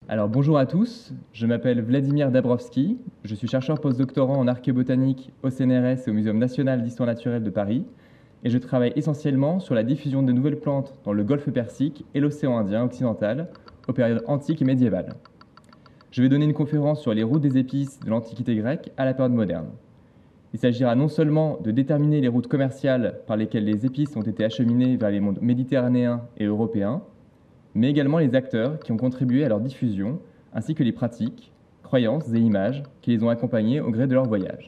Alors bonjour à tous, je m'appelle Vladimir Dabrowski, je suis chercheur postdoctorant en archéobotanique au CNRS et au Muséum national d'histoire naturelle de Paris, et je travaille essentiellement sur la diffusion de nouvelles plantes dans le golfe Persique et l'océan Indien occidental, aux périodes antiques et médiévales. Je vais donner une conférence sur les routes des épices de l'Antiquité grecque à la période moderne. Il s'agira non seulement de déterminer les routes commerciales par lesquelles les épices ont été acheminées vers les mondes méditerranéens et européens, mais également les acteurs qui ont contribué à leur diffusion, ainsi que les pratiques, croyances et images qui les ont accompagnés au gré de leur voyage.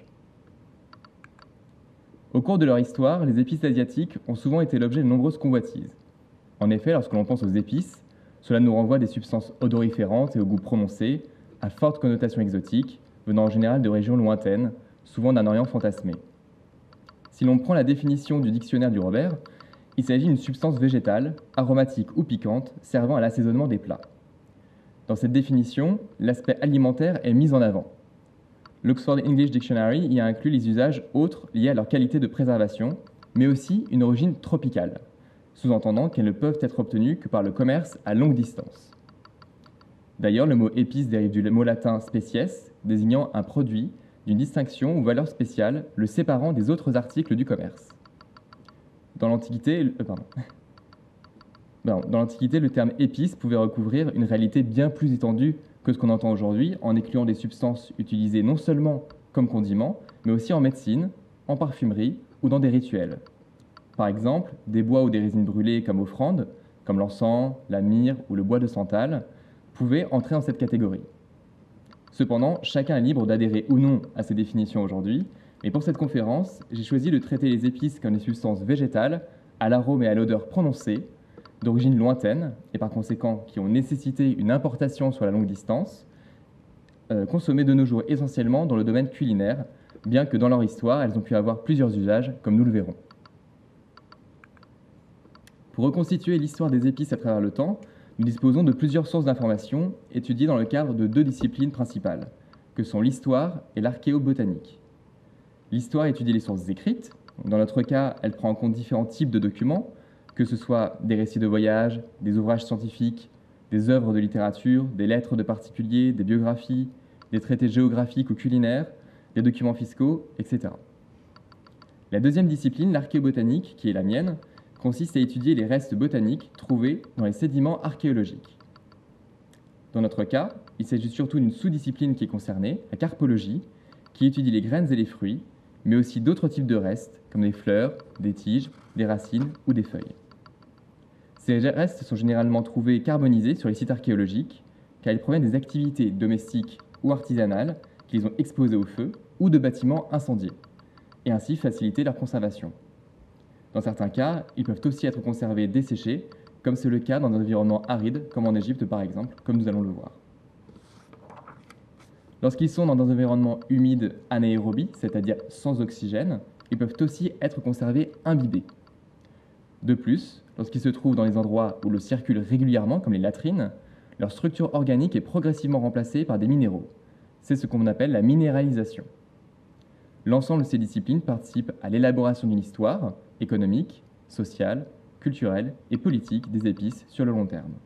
Au cours de leur histoire, les épices asiatiques ont souvent été l'objet de nombreuses convoitises. En effet, lorsque l'on pense aux épices, cela nous renvoie à des substances odoriférantes et au goût prononcé, à forte connotation exotique, venant en général de régions lointaines, souvent d'un Orient fantasmé. Si l'on prend la définition du dictionnaire du Robert, il s'agit d'une substance végétale, aromatique ou piquante, servant à l'assaisonnement des plats. Dans cette définition, l'aspect alimentaire est mis en avant. L'Oxford English Dictionary y a inclus les usages autres liés à leur qualité de préservation, mais aussi une origine tropicale, sous-entendant qu'elles ne peuvent être obtenues que par le commerce à longue distance. D'ailleurs, le mot épice dérive du mot latin species, désignant un produit d'une distinction ou valeur spéciale, le séparant des autres articles du commerce. Dans l'Antiquité, le terme épice pouvait recouvrir une réalité bien plus étendue que ce qu'on entend aujourd'hui, en incluant des substances utilisées non seulement comme condiments, mais aussi en médecine, en parfumerie ou dans des rituels. Par exemple, des bois ou des résines brûlées comme offrande, comme l'encens, la myrrhe ou le bois de santal, pouvaient entrer dans cette catégorie. Cependant, chacun est libre d'adhérer ou non à ces définitions aujourd'hui, mais pour cette conférence, j'ai choisi de traiter les épices comme des substances végétales, à l'arôme et à l'odeur prononcés, d'origine lointaine, et par conséquent qui ont nécessité une importation sur la longue distance, consommées de nos jours essentiellement dans le domaine culinaire, bien que dans leur histoire, elles ont pu avoir plusieurs usages, comme nous le verrons. Pour reconstituer l'histoire des épices à travers le temps, nous disposons de plusieurs sources d'informations étudiées dans le cadre de deux disciplines principales, que sont l'histoire et l'archéobotanique. L'histoire étudie les sources écrites. Dans notre cas, elle prend en compte différents types de documents, que ce soit des récits de voyage, des ouvrages scientifiques, des œuvres de littérature, des lettres de particuliers, des biographies, des traités géographiques ou culinaires, des documents fiscaux, etc. La deuxième discipline, l'archéobotanique, qui est la mienne, consiste à étudier les restes botaniques trouvés dans les sédiments archéologiques. Dans notre cas, il s'agit surtout d'une sous-discipline qui est concernée, la carpologie, qui étudie les graines et les fruits, mais aussi d'autres types de restes, comme des fleurs, des tiges, des racines ou des feuilles. Ces restes sont généralement trouvés carbonisés sur les sites archéologiques, car ils proviennent des activités domestiques ou artisanales qu'ils ont exposés au feu ou de bâtiments incendiés, et ainsi faciliter leur conservation. Dans certains cas, ils peuvent aussi être conservés desséchés, comme c'est le cas dans un environnement aride, comme en Égypte par exemple, comme nous allons le voir. Lorsqu'ils sont dans un environnement humide anaérobie, c'est-à-dire sans oxygène, ils peuvent aussi être conservés imbibés. De plus, lorsqu'ils se trouvent dans les endroits où l'eau circule régulièrement, comme les latrines, leur structure organique est progressivement remplacée par des minéraux. C'est ce qu'on appelle la minéralisation. L'ensemble de ces disciplines participent à l'élaboration d'une histoire économique, sociale, culturelle et politique des épices sur le long terme.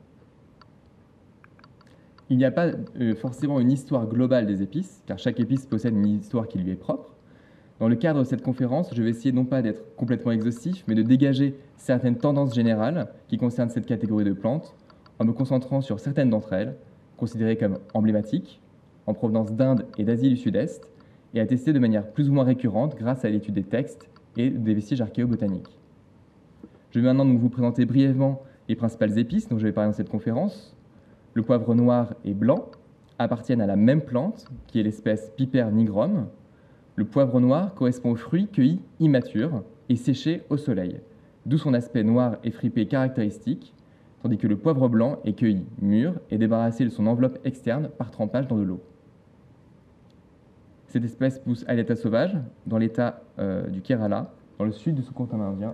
Il n'y a pas forcément une histoire globale des épices, car chaque épice possède une histoire qui lui est propre. Dans le cadre de cette conférence, je vais essayer non pas d'être complètement exhaustif, mais de dégager certaines tendances générales qui concernent cette catégorie de plantes, en me concentrant sur certaines d'entre elles, considérées comme emblématiques, en provenance d'Inde et d'Asie du Sud-Est, et attestées de manière plus ou moins récurrente grâce à l'étude des textes et des vestiges archéobotaniques. Je vais maintenant donc vous présenter brièvement les principales épices dont je vais parler dans cette conférence. Le poivre noir et blanc appartiennent à la même plante, qui est l'espèce Piper nigrum. Le poivre noir correspond aux fruits cueillis immatures et séchés au soleil, d'où son aspect noir et fripé caractéristique, tandis que le poivre blanc est cueilli mûr et débarrassé de son enveloppe externe par trempage dans de l'eau. Cette espèce pousse à l'état sauvage, dans l'état du Kerala, dans le sud du sous-continent indien.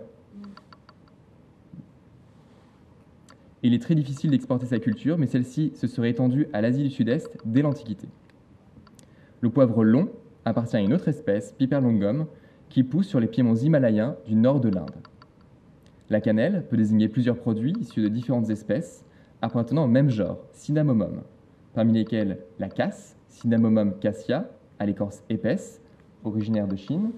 Il est très difficile d'exporter sa culture, mais celle-ci se serait étendue à l'Asie du Sud-Est dès l'Antiquité. Le poivre long appartient à une autre espèce, Piper longum, qui pousse sur les piémonts himalayens du nord de l'Inde. La cannelle peut désigner plusieurs produits issus de différentes espèces appartenant au même genre, Cinnamomum. parmi lesquels la casse, Cinnamomum cassia, à l'écorce épaisse, originaire de Chine,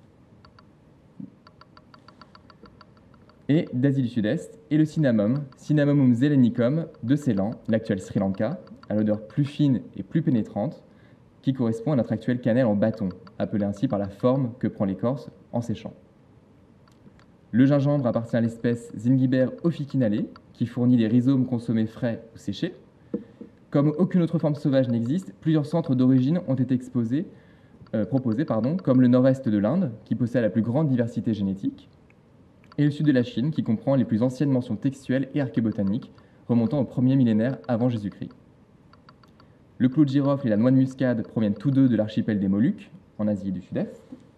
et d'Asie du Sud-Est, et le cinnamome, Cinnamomum zelenicum, de Ceylan, l'actuel Sri Lanka, à l'odeur plus fine et plus pénétrante, qui correspond à notre actuelle cannelle en bâton, appelée ainsi par la forme que prend l'écorce en séchant. Le gingembre appartient à l'espèce Zingiber officinale, qui fournit des rhizomes consommés frais ou séchés. Comme aucune autre forme sauvage n'existe, plusieurs centres d'origine ont été proposés, comme le nord-est de l'Inde, qui possède la plus grande diversité génétique, et le sud de la Chine, qui comprend les plus anciennes mentions textuelles et archébotaniques, remontant au 1er millénaire avant Jésus-Christ. Le clou de girofle et la noix de muscade proviennent tous deux de l'archipel des Moluques, en Asie du Sud-Est.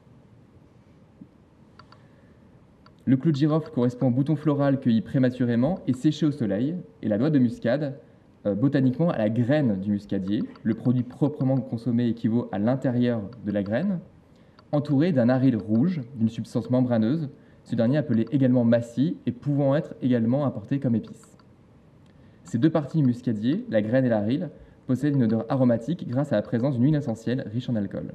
Le clou de girofle correspond au bouton floral cueilli prématurément et séché au soleil, et la noix de muscade, botaniquement, à la graine du muscadier. Le produit proprement consommé équivaut à l'intérieur de la graine, entouré d'un aril rouge, d'une substance membraneuse, ce dernier appelé également massie et pouvant être également apporté comme épice. Ces deux parties du muscadier, la graine et l'aril, possèdent une odeur aromatique grâce à la présence d'une huile essentielle riche en alcool.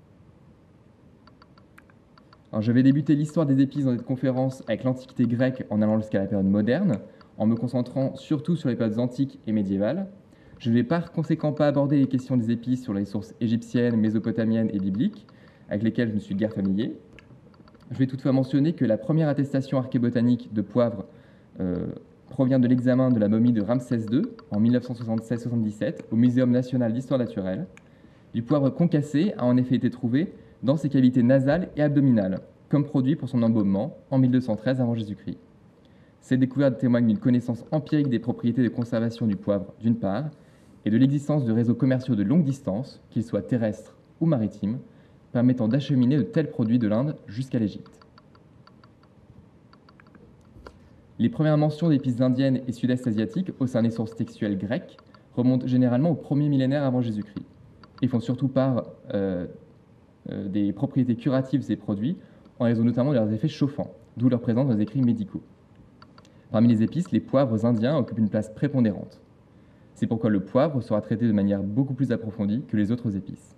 Alors, je vais débuter l'histoire des épices dans cette conférence avec l'Antiquité grecque en allant jusqu'à la période moderne, en me concentrant surtout sur les périodes antiques et médiévales. Je ne vais par conséquent pas aborder les questions des épices sur les sources égyptiennes, mésopotamiennes et bibliques, avec lesquelles je ne suis guère familier. Je vais toutefois mentionner que la première attestation archébotanique de poivre provient de l'examen de la momie de Ramsès II en 1976-77 au Muséum national d'histoire naturelle. Du poivre concassé a en effet été trouvé dans ses cavités nasales et abdominales, comme produit pour son embaumement en 1213 avant Jésus-Christ. Cette découverte témoigne d'une connaissance empirique des propriétés de conservation du poivre, d'une part, et de l'existence de réseaux commerciaux de longue distance, qu'ils soient terrestres ou maritimes, permettant d'acheminer de tels produits de l'Inde jusqu'à l'Égypte. Les premières mentions d'épices indiennes et sud-est asiatiques au sein des sources textuelles grecques remontent généralement au 1er millénaire avant Jésus-Christ et font surtout part des propriétés curatives de ces produits en raison notamment de leurs effets chauffants, d'où leur présence dans les écrits médicaux. Parmi les épices, les poivres indiens occupent une place prépondérante. C'est pourquoi le poivre sera traité de manière beaucoup plus approfondie que les autres épices.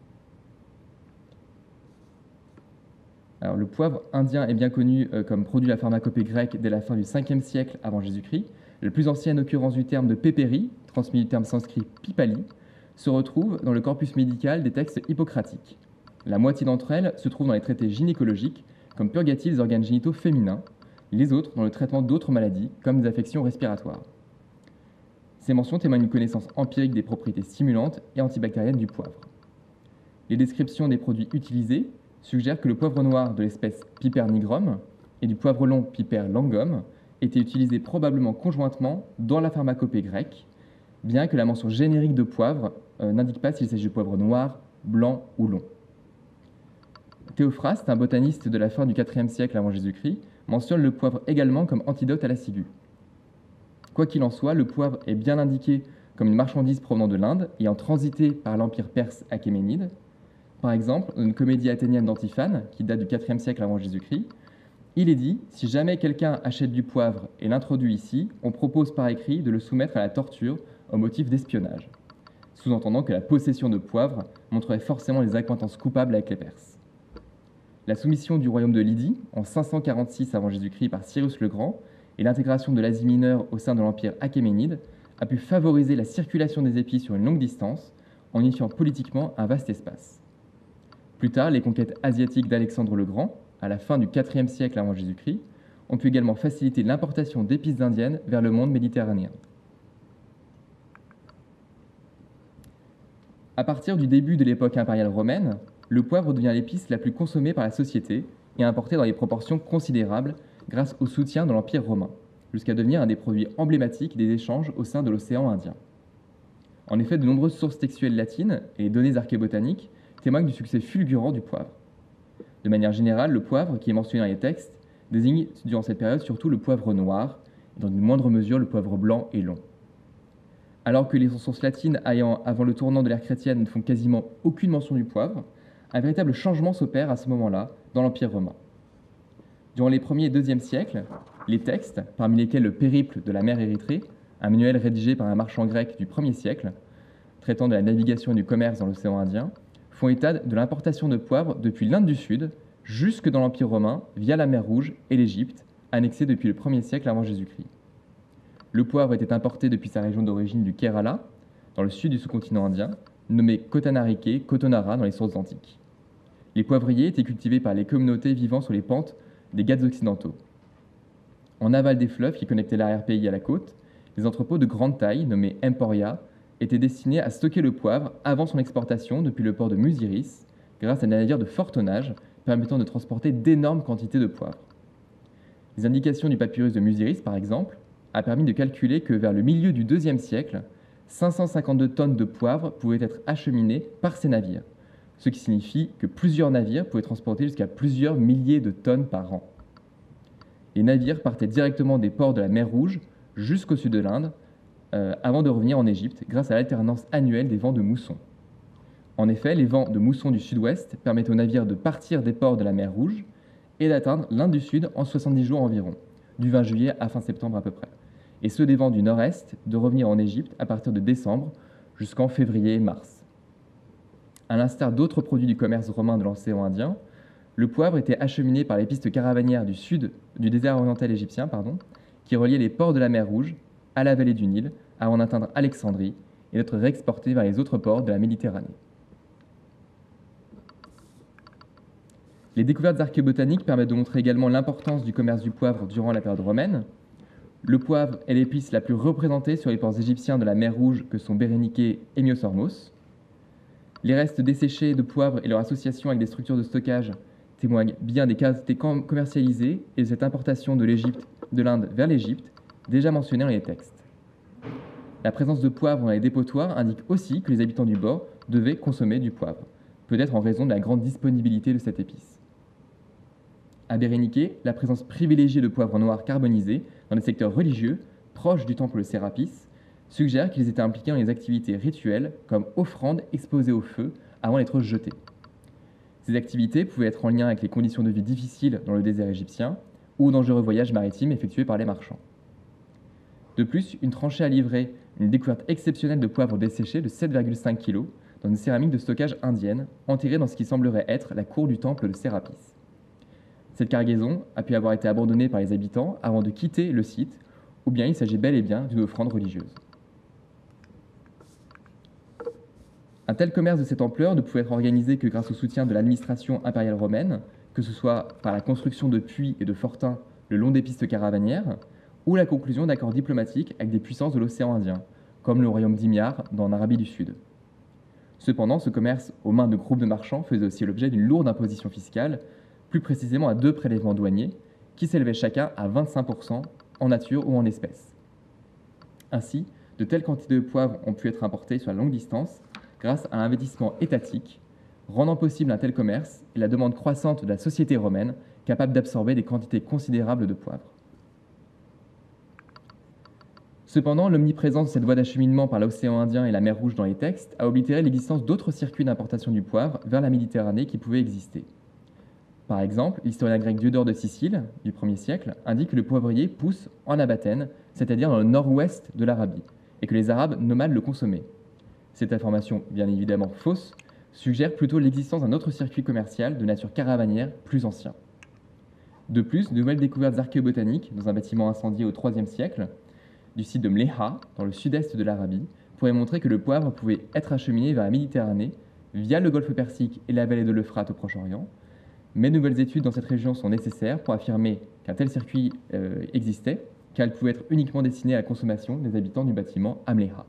Alors, le poivre indien est bien connu comme produit de la pharmacopée grecque dès la fin du 5e siècle avant Jésus-Christ. La plus ancienne occurrence du terme de pépérie, transmis du terme sanskrit pipali, se retrouve dans le corpus médical des textes hippocratiques. La moitié d'entre elles se trouve dans les traités gynécologiques, comme purgatif des organes génitaux féminins, les autres dans le traitement d'autres maladies, comme des affections respiratoires. Ces mentions témoignent d'une connaissance empirique des propriétés stimulantes et antibactériennes du poivre. Les descriptions des produits utilisés suggèrent que le poivre noir de l'espèce Piper nigrum et du poivre long Piper langum étaient utilisés probablement conjointement dans la pharmacopée grecque, bien que la mention générique de poivre n'indique pas s'il s'agit de poivre noir, blanc ou long. Théophraste, un botaniste de la fin du IVe siècle avant Jésus-Christ, mentionne le poivre également comme antidote à la ciguë. Quoi qu'il en soit, le poivre est bien indiqué comme une marchandise provenant de l'Inde, ayant transité par l'empire perse achéménide. Par exemple, dans une comédie athénienne d'Antiphane, qui date du IVe siècle avant Jésus-Christ, il est dit « Si jamais quelqu'un achète du poivre et l'introduit ici, on propose par écrit de le soumettre à la torture au motif d'espionnage », sous-entendant que la possession de poivre montrerait forcément les accointances coupables avec les Perses. La soumission du royaume de Lydie, en 546 avant Jésus-Christ par Cyrus le Grand, et l'intégration de l'Asie mineure au sein de l'empire achéménide a pu favoriser la circulation des épices sur une longue distance en unifiant politiquement un vaste espace. Plus tard, les conquêtes asiatiques d'Alexandre le Grand, à la fin du IVe siècle avant Jésus-Christ, ont pu également faciliter l'importation d'épices indiennes vers le monde méditerranéen. À partir du début de l'époque impériale romaine, le poivre devient l'épice la plus consommée par la société et importée dans des proportions considérables grâce au soutien de l'Empire romain, jusqu'à devenir un des produits emblématiques des échanges au sein de l'océan Indien. En effet, de nombreuses sources textuelles latines et les données archébotaniques témoignent du succès fulgurant du poivre. De manière générale, le poivre, qui est mentionné dans les textes, désigne durant cette période surtout le poivre noir, et dans une moindre mesure le poivre blanc et long. Alors que les sources latines ayant, avant le tournant de l'ère chrétienne, ne font quasiment aucune mention du poivre, un véritable changement s'opère à ce moment-là dans l'Empire romain. Durant les 1er et 2e siècles, les textes, parmi lesquels le Périple de la mer Érythrée, un manuel rédigé par un marchand grec du 1er siècle, traitant de la navigation et du commerce dans l'océan Indien, font état de l'importation de poivre depuis l'Inde du Sud jusque dans l'Empire romain via la mer Rouge et l'Égypte, annexée depuis le 1er siècle avant Jésus-Christ. Le poivre était importé depuis sa région d'origine du Kerala, dans le sud du sous-continent indien, nommé Kotanarike, Kotonara dans les sources antiques. Les poivriers étaient cultivés par les communautés vivant sur les pentes des Ghats occidentaux. En aval des fleuves qui connectaient l'arrière-pays à la côte, les entrepôts de grande taille, nommés emporia, étaient destinés à stocker le poivre avant son exportation depuis le port de Muziris, grâce à des navires de fort tonnage permettant de transporter d'énormes quantités de poivre. Les indications du papyrus de Muziris, par exemple, a permis de calculer que vers le milieu du IIe siècle, 552 tonnes de poivre pouvaient être acheminées par ces navires, ce qui signifie que plusieurs navires pouvaient transporter jusqu'à plusieurs milliers de tonnes par an. Les navires partaient directement des ports de la mer Rouge jusqu'au sud de l'Inde, avant de revenir en Égypte grâce à l'alternance annuelle des vents de mousson. En effet, les vents de mousson du sud-ouest permettent aux navires de partir des ports de la mer Rouge et d'atteindre l'Inde du Sud en 70 jours environ, du 20 juillet à fin septembre à peu près, et ceux des vents du nord-est de revenir en Égypte à partir de décembre jusqu'en février et mars. À l'instar d'autres produits du commerce romain de l'océan Indien, le poivre était acheminé par les pistes caravanières du sud du désert oriental égyptien, qui reliaient les ports de la mer Rouge à la vallée du Nil avant d'atteindre Alexandrie et d'être réexporté vers les autres ports de la Méditerranée. Les découvertes archéobotaniques permettent de montrer également l'importance du commerce du poivre durant la période romaine. Le poivre est l'épice la plus représentée sur les ports égyptiens de la mer Rouge que sont Béréniké et Myosormos. Les restes desséchés de poivre et leur association avec des structures de stockage témoignent bien des quantités commercialisées et de cette importation de l'Inde vers l'Égypte, déjà mentionnée dans les textes. La présence de poivre dans les dépotoirs indique aussi que les habitants du bord devaient consommer du poivre, peut-être en raison de la grande disponibilité de cette épice. À Béréniké, la présence privilégiée de poivre noir carbonisé dans les secteurs religieux, proches du temple Sérapis, suggère qu'ils étaient impliqués dans les activités rituelles comme offrandes exposées au feu avant d'être jetés. Ces activités pouvaient être en lien avec les conditions de vie difficiles dans le désert égyptien ou aux dangereux voyages maritimes effectués par les marchands. De plus, une tranchée a livré une découverte exceptionnelle de poivre desséché de 7,5 kg dans une céramique de stockage indienne, enterrée dans ce qui semblerait être la cour du temple de Sérapis. Cette cargaison a pu avoir été abandonnée par les habitants avant de quitter le site, ou bien il s'agit bel et bien d'une offrande religieuse. Un tel commerce de cette ampleur ne pouvait être organisé que grâce au soutien de l'administration impériale romaine, que ce soit par la construction de puits et de fortins le long des pistes caravanières, ou la conclusion d'accords diplomatiques avec des puissances de l'océan Indien, comme le royaume d'Himyar dans l'Arabie du Sud. Cependant, ce commerce aux mains de groupes de marchands faisait aussi l'objet d'une lourde imposition fiscale, plus précisément à 2 prélèvements douaniers, qui s'élevaient chacun à 25% en nature ou en espèces. Ainsi, de telles quantités de poivre ont pu être importées sur la longue distance grâce à l'investissement étatique, rendant possible un tel commerce et la demande croissante de la société romaine capable d'absorber des quantités considérables de poivre. Cependant, l'omniprésence de cette voie d'acheminement par l'océan Indien et la mer Rouge dans les textes a oblitéré l'existence d'autres circuits d'importation du poivre vers la Méditerranée qui pouvaient exister. Par exemple, l'historien grec Diodore de Sicile, du 1er siècle, indique que le poivrier pousse en Abatène, c'est-à-dire dans le nord-ouest de l'Arabie, et que les Arabes nomades le consommaient. Cette information, bien évidemment fausse, suggère plutôt l'existence d'un autre circuit commercial de nature caravanière plus ancien. De plus, de nouvelles découvertes archéobotaniques dans un bâtiment incendié au IIIe siècle, du site de Mléha, dans le sud-est de l'Arabie, pourraient montrer que le poivre pouvait être acheminé vers la Méditerranée via le golfe Persique et la vallée de l'Euphrate au Proche-Orient. Mais de nouvelles études dans cette région sont nécessaires pour affirmer qu'un tel circuit existait, car elle pouvait être uniquement destinée à la consommation des habitants du bâtiment Amléha.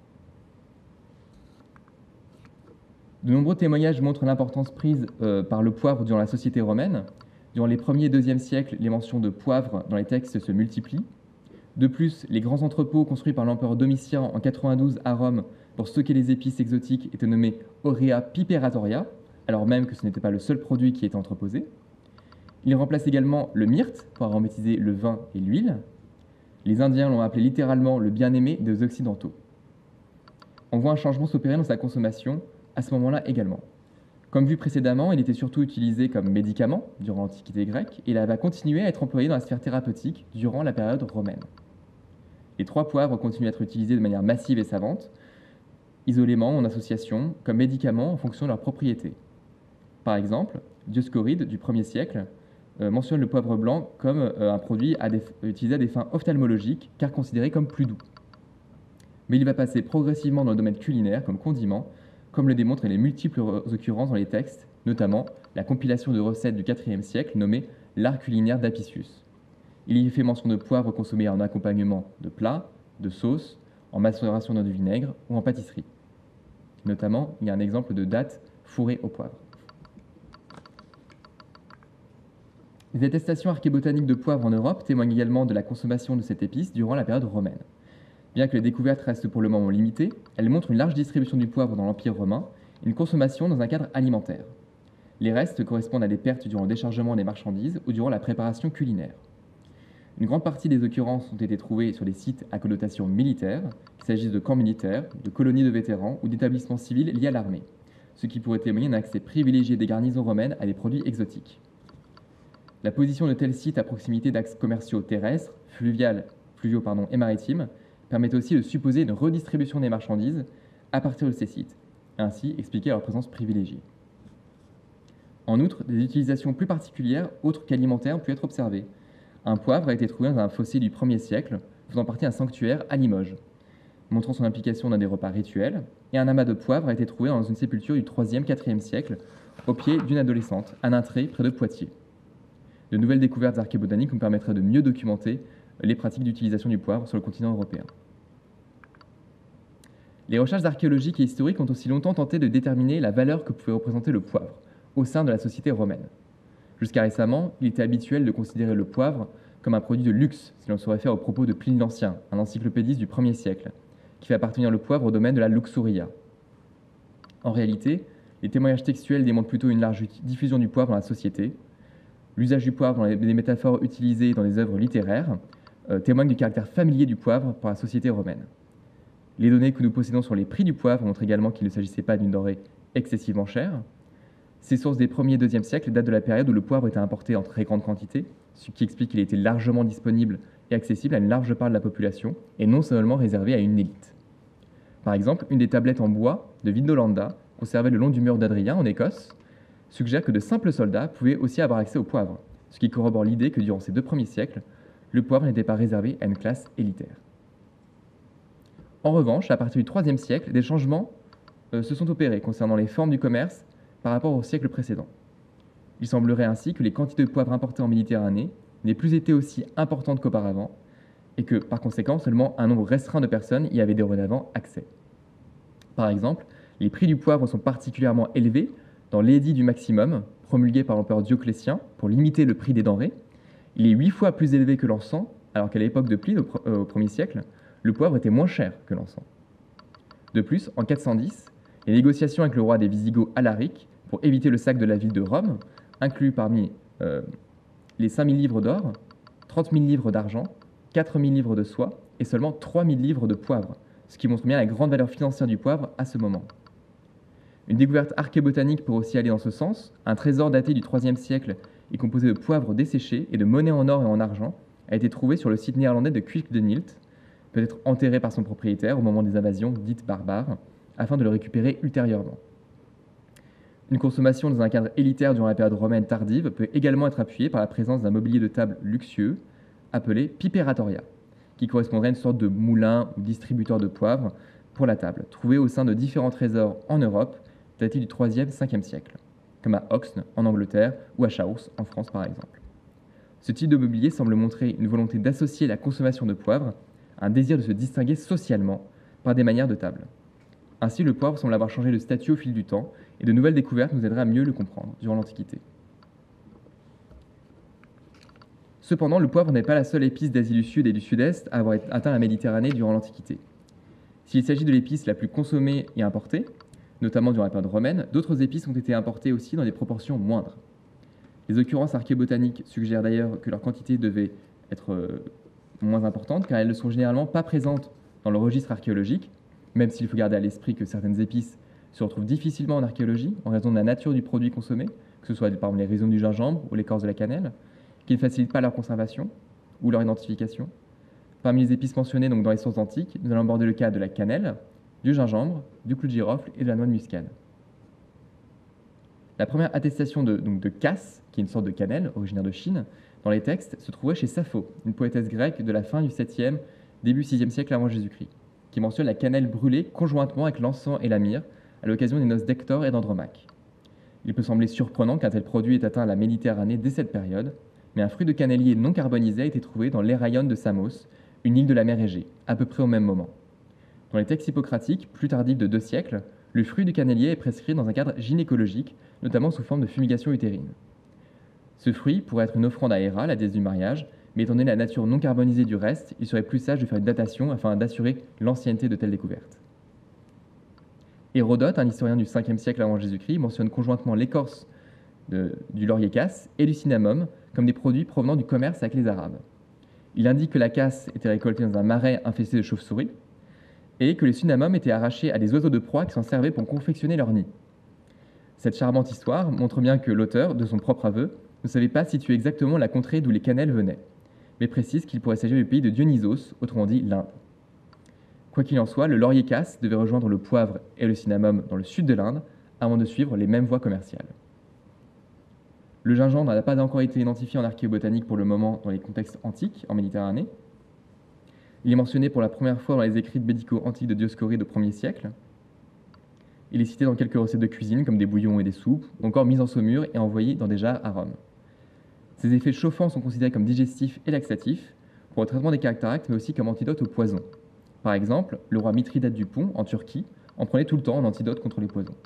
De nombreux témoignages montrent l'importance prise par le poivre durant la société romaine. Durant les 1er et 2e siècles, les mentions de poivre dans les textes se multiplient. De plus, les grands entrepôts construits par l'empereur Domitien en 92 à Rome pour stocker les épices exotiques étaient nommés Aurea Piperatoria, alors même que ce n'était pas le seul produit qui était entreposé. Il remplace également le myrte pour aromatiser le vin et l'huile. Les Indiens l'ont appelé littéralement le bien-aimé des Occidentaux. On voit un changement s'opérer dans sa consommation à ce moment-là également. Comme vu précédemment, il était surtout utilisé comme médicament durant l'Antiquité grecque et il va continuer à être employé dans la sphère thérapeutique durant la période romaine. Les 3 poivres continuent à être utilisés de manière massive et savante. isolément ou en association, comme médicaments en fonction de leurs propriétés. Par exemple, Dioscoride du 1er siècle mentionne le poivre blanc comme un produit utilisé à des fins ophtalmologiques, car considéré comme plus doux. Mais il va passer progressivement dans le domaine culinaire comme condiment, comme le démontrent les multiples occurrences dans les textes, notamment la compilation de recettes du IVe siècle nommée l'art culinaire d'Apicius. Il y fait mention de poivre consommé en accompagnement de plats, de sauces, en macération dans du vinaigre ou en pâtisserie. Notamment, il y a un exemple de date fourrée au poivre. Les attestations archébotaniques de poivre en Europe témoignent également de la consommation de cette épice durant la période romaine. Bien que les découvertes restent pour le moment limitées, elles montrent une large distribution du poivre dans l'Empire romain et une consommation dans un cadre alimentaire. Les restes correspondent à des pertes durant le déchargement des marchandises ou durant la préparation culinaire. Une grande partie des occurrences ont été trouvées sur des sites à connotation militaire, qu'il s'agisse de camps militaires, de colonies de vétérans ou d'établissements civils liés à l'armée, ce qui pourrait témoigner d'un accès privilégié des garnisons romaines à des produits exotiques. La position de tels sites à proximité d'axes commerciaux terrestres, fluviaux et maritimes permet aussi de supposer une redistribution des marchandises à partir de ces sites, et ainsi expliquer leur présence privilégiée. En outre, des utilisations plus particulières, autres qu'alimentaires, ont pu être observées. Un poivre a été trouvé dans un fossé du 1er siècle, faisant partie d'un sanctuaire à Limoges, montrant son implication dans des repas rituels, et un amas de poivre a été trouvé dans une sépulture du 3e, 4e siècle, au pied d'une adolescente, à Nintré, près de Poitiers. De nouvelles découvertes archébotaniques nous permettraient de mieux documenter les pratiques d'utilisation du poivre sur le continent européen. Les recherches archéologiques et historiques ont aussi longtemps tenté de déterminer la valeur que pouvait représenter le poivre au sein de la société romaine. Jusqu'à récemment, il était habituel de considérer le poivre comme un produit de luxe, si l'on se réfère aux propos de Pline l'Ancien, un encyclopédiste du 1er siècle, qui fait appartenir le poivre au domaine de la luxuria. En réalité, les témoignages textuels démontrent plutôt une large diffusion du poivre dans la société. L'usage du poivre dans les métaphores utilisées dans des œuvres littéraires témoigne du caractère familier du poivre par la société romaine. Les données que nous possédons sur les prix du poivre montrent également qu'il ne s'agissait pas d'une denrée excessivement chère. Ces sources des 1er et 2e siècles datent de la période où le poivre était importé en très grande quantité, ce qui explique qu'il était largement disponible et accessible à une large part de la population, et non seulement réservé à une élite. Par exemple, une des tablettes en bois de Vindolanda, conservée le long du mur d'Adrien en Écosse, suggère que de simples soldats pouvaient aussi avoir accès au poivre, ce qui corrobore l'idée que durant ces 2 premiers siècles, le poivre n'était pas réservé à une classe élitaire. En revanche, à partir du 3e siècle, des changements se sont opérés concernant les formes du commerce par rapport au siècle précédent. Il semblerait ainsi que les quantités de poivre importées en Méditerranée n'aient plus été aussi importantes qu'auparavant, et que, par conséquent, seulement un nombre restreint de personnes y avaient dorénavant accès. Par exemple, les prix du poivre sont particulièrement élevés dans l'édit du maximum, promulgué par l'empereur Dioclétien pour limiter le prix des denrées. Il est 8 fois plus élevé que l'encens, alors qu'à l'époque de Pline, au 1er siècle, le poivre était moins cher que l'encens. De plus, en 410, les négociations avec le roi des Visigoths Alaric pour éviter le sac de la ville de Rome incluent parmi les 5000 livres d'or, 30 000 livres d'argent, 4000 livres de soie et seulement 3000 livres de poivre, ce qui montre bien la grande valeur financière du poivre à ce moment. Une découverte archébotanique pourrait aussi aller dans ce sens. Un trésor daté du 3e siècle et composé de poivre desséché et de monnaie en or et en argent a été trouvé sur le site néerlandais de Kuik de Nilt, peut-être enterré par son propriétaire au moment des invasions dites barbares, afin de le récupérer ultérieurement. Une consommation dans un cadre élitaire durant la période romaine tardive peut également être appuyée par la présence d'un mobilier de table luxueux appelé piperatoria, qui correspondrait à une sorte de moulin ou distributeur de poivre pour la table, trouvé au sein de différents trésors en Europe, datés du 3e, 5e siècle, comme à Oxne en Angleterre ou à Chaos en France par exemple. Ce type de mobilier semble montrer une volonté d'associer la consommation de poivre à un désir de se distinguer socialement par des manières de table. Ainsi, le poivre semble avoir changé de statut au fil du temps, et de nouvelles découvertes nous aideraient à mieux le comprendre durant l'Antiquité. Cependant, le poivre n'est pas la seule épice d'Asie du Sud et du Sud-Est à avoir atteint la Méditerranée durant l'Antiquité. S'il s'agit de l'épice la plus consommée et importée, notamment durant la période romaine, d'autres épices ont été importées aussi dans des proportions moindres. Les occurrences archébotaniques suggèrent d'ailleurs que leur quantité devait être moins importante, car elles ne sont généralement pas présentes dans le registre archéologique, même s'il faut garder à l'esprit que certaines épices se retrouvent difficilement en archéologie en raison de la nature du produit consommé, que ce soit par exemple les rhizomes du gingembre ou l'écorce de la cannelle, qui ne facilitent pas leur conservation ou leur identification. Parmi les épices mentionnées donc dans les sources antiques, nous allons aborder le cas de la cannelle, du gingembre, du clou de girofle et de la noix de muscade. La première attestation de casse, qui est une sorte de cannelle originaire de Chine, dans les textes, se trouvait chez Sappho, une poétesse grecque de la fin du 7e, début 6e siècle avant Jésus-Christ, qui mentionne la cannelle brûlée conjointement avec l'encens et la myrrhe à l'occasion des noces d'Hector et d'Andromaque. Il peut sembler surprenant qu'un tel produit ait atteint la Méditerranée dès cette période, mais un fruit de cannelier non carbonisé a été trouvé dans l'Héraïon de Samos, une île de la mer Égée, à peu près au même moment. Dans les textes hippocratiques, plus tardifs de 2 siècles, le fruit du cannelier est prescrit dans un cadre gynécologique, notamment sous forme de fumigation utérine. Ce fruit pourrait être une offrande à Héra, la déesse du mariage, mais étant donné la nature non carbonisée du reste, il serait plus sage de faire une datation afin d'assurer l'ancienneté de telles découvertes. Hérodote, un historien du 5e siècle avant Jésus-Christ, mentionne conjointement l'écorce du laurier casse et du cinnamome comme des produits provenant du commerce avec les Arabes. Il indique que la casse était récoltée dans un marais infesté de chauves-souris et que les cinnamomes étaient arrachés à des oiseaux de proie qui s'en servaient pour confectionner leur nid. Cette charmante histoire montre bien que l'auteur, de son propre aveu, ne savait pas situer exactement la contrée d'où les cannelles venaient, mais précise qu'il pourrait s'agir du pays de Dionysos, autrement dit l'Inde. Quoi qu'il en soit, le laurier casse devait rejoindre le poivre et le cinnamome dans le sud de l'Inde avant de suivre les mêmes voies commerciales. Le gingembre n'a pas encore été identifié en archéobotanique pour le moment dans les contextes antiques en Méditerranée. Il est mentionné pour la première fois dans les écrits médicaux antiques de Dioscoride au 1er siècle. Il est cité dans quelques recettes de cuisine comme des bouillons et des soupes, ou encore mis en saumure et envoyé dans des jarres à Rome. Ses effets chauffants sont considérés comme digestifs et laxatifs pour le traitement des cataractes, mais aussi comme antidote au poison. Par exemple, le roi Mithridate du Pont, en Turquie, en prenait tout le temps en antidote contre les poisons.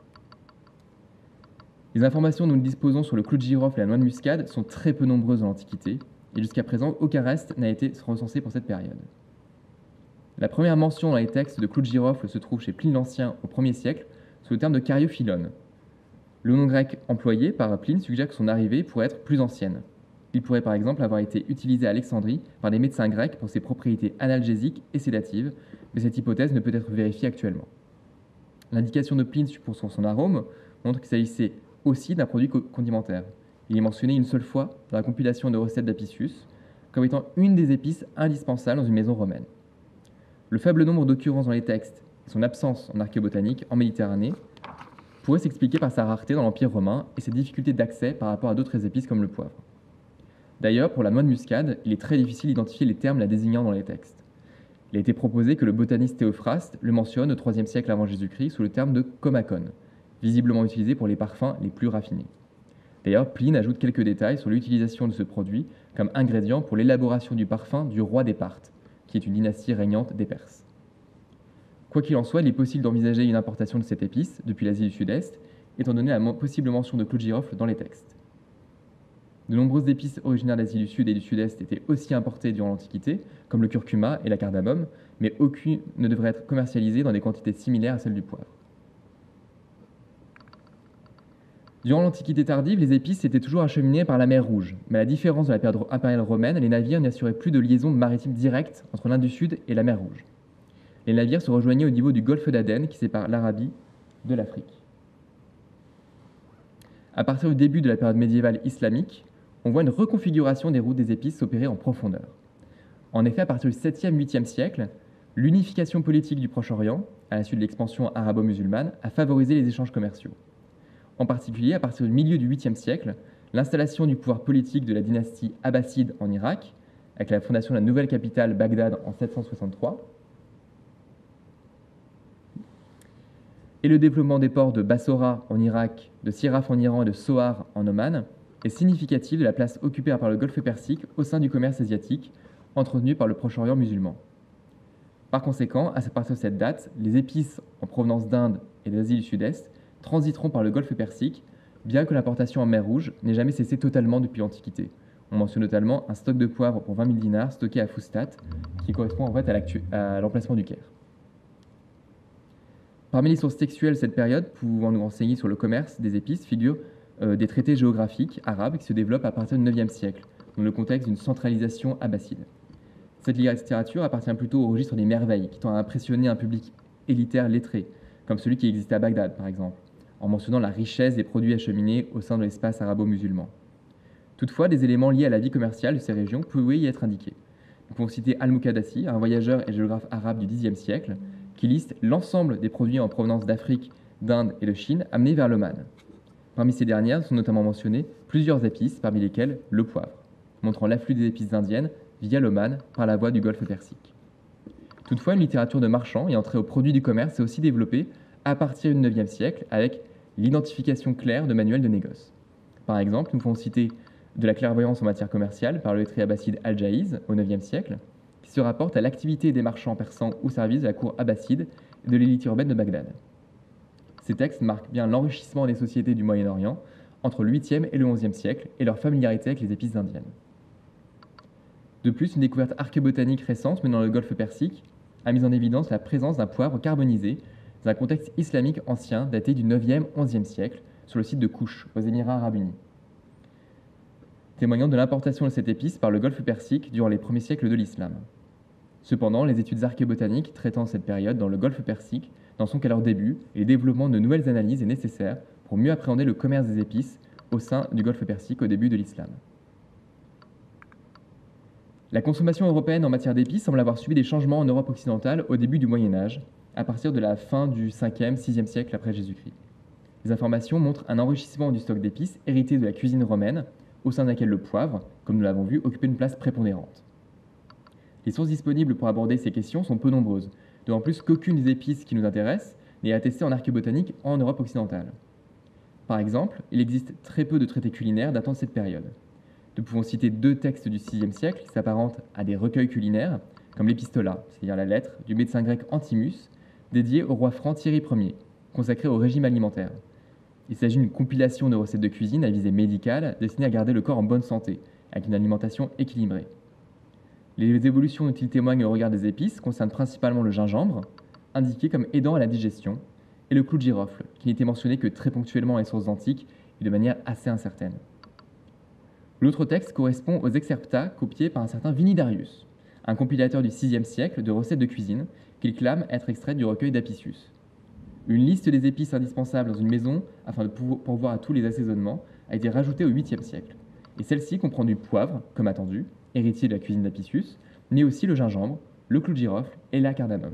Les informations dont nous disposons sur le clou de girofle et la noix de muscade sont très peu nombreuses dans l'Antiquité, et jusqu'à présent, aucun reste n'a été recensé pour cette période. La première mention dans les textes de clou de girofle se trouve chez Pline l'Ancien au 1er siècle, sous le terme de cariophyllone. Le nom grec employé par Pline suggère que son arrivée pourrait être plus ancienne. Il pourrait par exemple avoir été utilisé à Alexandrie par des médecins grecs pour ses propriétés analgésiques et sédatives, mais cette hypothèse ne peut être vérifiée actuellement. L'indication de Pline pour son arôme montre qu'il s'agissait aussi d'un produit condimentaire. Il est mentionné une seule fois dans la compilation de recettes d'Apicius comme étant une des épices indispensables dans une maison romaine. Le faible nombre d'occurrences dans les textes et son absence en archéobotanique en Méditerranée pourrait s'expliquer par sa rareté dans l'Empire romain et ses difficultés d'accès par rapport à d'autres épices comme le poivre. D'ailleurs, pour la noix de muscade, il est très difficile d'identifier les termes la désignant dans les textes. Il a été proposé que le botaniste Théophraste le mentionne au IIIe siècle avant Jésus-Christ sous le terme de comacone, visiblement utilisé pour les parfums les plus raffinés. D'ailleurs, Pline ajoute quelques détails sur l'utilisation de ce produit comme ingrédient pour l'élaboration du parfum du roi des Parthes, qui est une dynastie régnante des Perses. Quoi qu'il en soit, il est possible d'envisager une importation de cette épice depuis l'Asie du Sud-Est, étant donné la possible mention de clou de girofle dans les textes. De nombreuses épices originaires d'Asie du Sud et du Sud-Est étaient aussi importées durant l'Antiquité, comme le curcuma et la cardamome, mais aucune ne devrait être commercialisée dans des quantités similaires à celles du poivre. Durant l'Antiquité tardive, les épices étaient toujours acheminées par la mer Rouge, mais à la différence de la période impériale romaine, les navires n'assuraient plus de liaison maritime directe entre l'Inde du Sud et la mer Rouge. Les navires se rejoignaient au niveau du golfe d'Aden qui sépare l'Arabie de l'Afrique. À partir du début de la période médiévale islamique, on voit une reconfiguration des routes des épices s'opérer en profondeur. En effet, à partir du 7e, 8e siècle, l'unification politique du Proche-Orient, à la suite de l'expansion arabo-musulmane, a favorisé les échanges commerciaux. En particulier, à partir du milieu du 8e siècle, l'installation du pouvoir politique de la dynastie abbasside en Irak, avec la fondation de la nouvelle capitale Bagdad en 763, et le développement des ports de Bassora en Irak, de Siraf en Iran et de Sohar en Oman, est significatif de la place occupée par le Golfe Persique au sein du commerce asiatique, entretenu par le Proche-Orient musulman. Par conséquent, à partir de cette date, les épices en provenance d'Inde et d'Asie du Sud-Est transiteront par le Golfe Persique, bien que l'importation en mer Rouge n'ait jamais cessé totalement depuis l'Antiquité. On mentionne notamment un stock de poivre pour 20 000 dinars stocké à Foustat, qui correspond en fait à l'emplacement du Caire. Parmi les sources textuelles de cette période, pouvant nous renseigner sur le commerce des épices, figurent des traités géographiques arabes qui se développent à partir du 9e siècle, dans le contexte d'une centralisation abbasside. Cette littérature appartient plutôt au registre des merveilles, qui tend à impressionner un public élitaire lettré, comme celui qui existait à Bagdad par exemple, en mentionnant la richesse des produits acheminés au sein de l'espace arabo-musulman. Toutefois, des éléments liés à la vie commerciale de ces régions pouvaient y être indiqués. Nous pouvons citer Al-Muqaddasi, un voyageur et géographe arabe du Xe siècle, qui liste l'ensemble des produits en provenance d'Afrique, d'Inde et de Chine amenés vers l'Oman. Parmi ces dernières sont notamment mentionnées plusieurs épices, parmi lesquelles le poivre, montrant l'afflux des épices indiennes via l'Oman par la voie du Golfe Persique. Toutefois, une littérature de marchands ayant trait aux produits du commerce s'est aussi développée à partir du IXe siècle avec l'identification claire de manuels de négoce. Par exemple, nous pouvons citer de la clairvoyance en matière commerciale par le lettré abbasside Al-Jahiz au IXe siècle, qui se rapporte à l'activité des marchands persans ou services de la cour abbasside et de l'élite urbaine de Bagdad. Ces textes marquent bien l'enrichissement des sociétés du Moyen-Orient entre le 8e et le 11e siècle et leur familiarité avec les épices indiennes. De plus, une découverte archéobotanique récente menant le Golfe Persique a mis en évidence la présence d'un poivre carbonisé dans un contexte islamique ancien daté du 9e-11e siècle sur le site de Kouch, aux Émirats arabes unis, témoignant de l'importation de cette épice par le Golfe Persique durant les premiers siècles de l'islam. Cependant, les études archéobotaniques traitant cette période dans le Golfe Persique n'en sont qu'à leur début et le développement de nouvelles analyses est nécessaire pour mieux appréhender le commerce des épices au sein du Golfe Persique au début de l'islam. La consommation européenne en matière d'épices semble avoir subi des changements en Europe occidentale au début du Moyen Âge, à partir de la fin du 5e, 6e siècle après Jésus-Christ. Les informations montrent un enrichissement du stock d'épices hérité de la cuisine romaine, au sein de laquelle le poivre, comme nous l'avons vu, occupait une place prépondérante. Les sources disponibles pour aborder ces questions sont peu nombreuses, d'autant plus qu'aucune des épices qui nous intéressent n'est attestée en archéobotanique en Europe occidentale. Par exemple, il existe très peu de traités culinaires datant de cette période. Nous pouvons citer deux textes du VIe siècle qui s'apparentent à des recueils culinaires, comme l'Epistola, c'est-à-dire la lettre du médecin grec Antimus, dédiée au roi franc Thierry Ier, consacrée au régime alimentaire. Il s'agit d'une compilation de recettes de cuisine à visée médicale destinées à garder le corps en bonne santé, avec une alimentation équilibrée. Les évolutions dont il témoigne au regard des épices concernent principalement le gingembre, indiqué comme aidant à la digestion, et le clou de girofle, qui n'était mentionné que très ponctuellement dans les sources antiques et de manière assez incertaine. L'autre texte correspond aux excerpta copiés par un certain Vinidarius, un compilateur du VIe siècle de recettes de cuisine qu'il clame être extraites du recueil d'Apicius. Une liste des épices indispensables dans une maison afin de pourvoir à tous les assaisonnements a été rajoutée au 8e siècle, et celle-ci comprend du poivre, comme attendu, héritier de la cuisine d'Apicius, mais aussi le gingembre, le clou de girofle et la cardamome.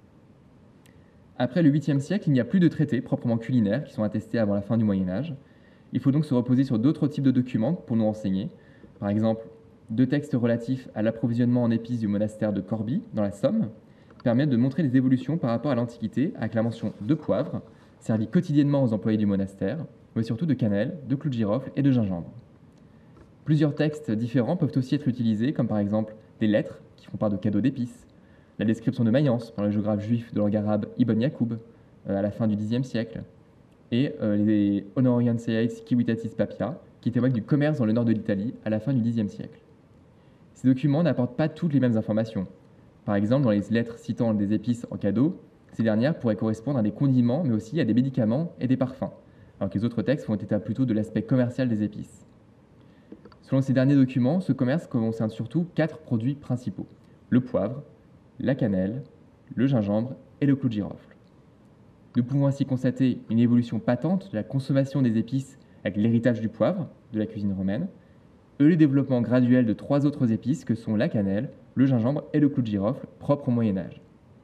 Après le 8e siècle, il n'y a plus de traités proprement culinaires qui sont attestés avant la fin du Moyen Âge. Il faut donc se reposer sur d'autres types de documents pour nous renseigner. Par exemple, deux textes relatifs à l'approvisionnement en épices du monastère de Corbie, dans la Somme, permettent de montrer les évolutions par rapport à l'Antiquité avec la mention de poivre, servi quotidiennement aux employés du monastère, mais surtout de cannelle, de clou de girofle et de gingembre. Plusieurs textes différents peuvent aussi être utilisés, comme par exemple des lettres qui font part de cadeaux d'épices, la description de Mayence par le géographe juif de langue arabe Ibn Yacoub à la fin du Xe siècle, et les Honorienseis Civitatis Papia, qui témoignent du commerce dans le nord de l'Italie à la fin du Xe siècle. Ces documents n'apportent pas toutes les mêmes informations. Par exemple, dans les lettres citant des épices en cadeau, ces dernières pourraient correspondre à des condiments, mais aussi à des médicaments et des parfums, alors que les autres textes font état plutôt de l'aspect commercial des épices. Selon ces derniers documents, ce commerce concerne surtout 4 produits principaux: le poivre, la cannelle, le gingembre et le clou de girofle. Nous pouvons ainsi constater une évolution patente de la consommation des épices avec l'héritage du poivre de la cuisine romaine, et le développement graduel de 3 autres épices que sont la cannelle, le gingembre et le clou de girofle, propres au Moyen Âge.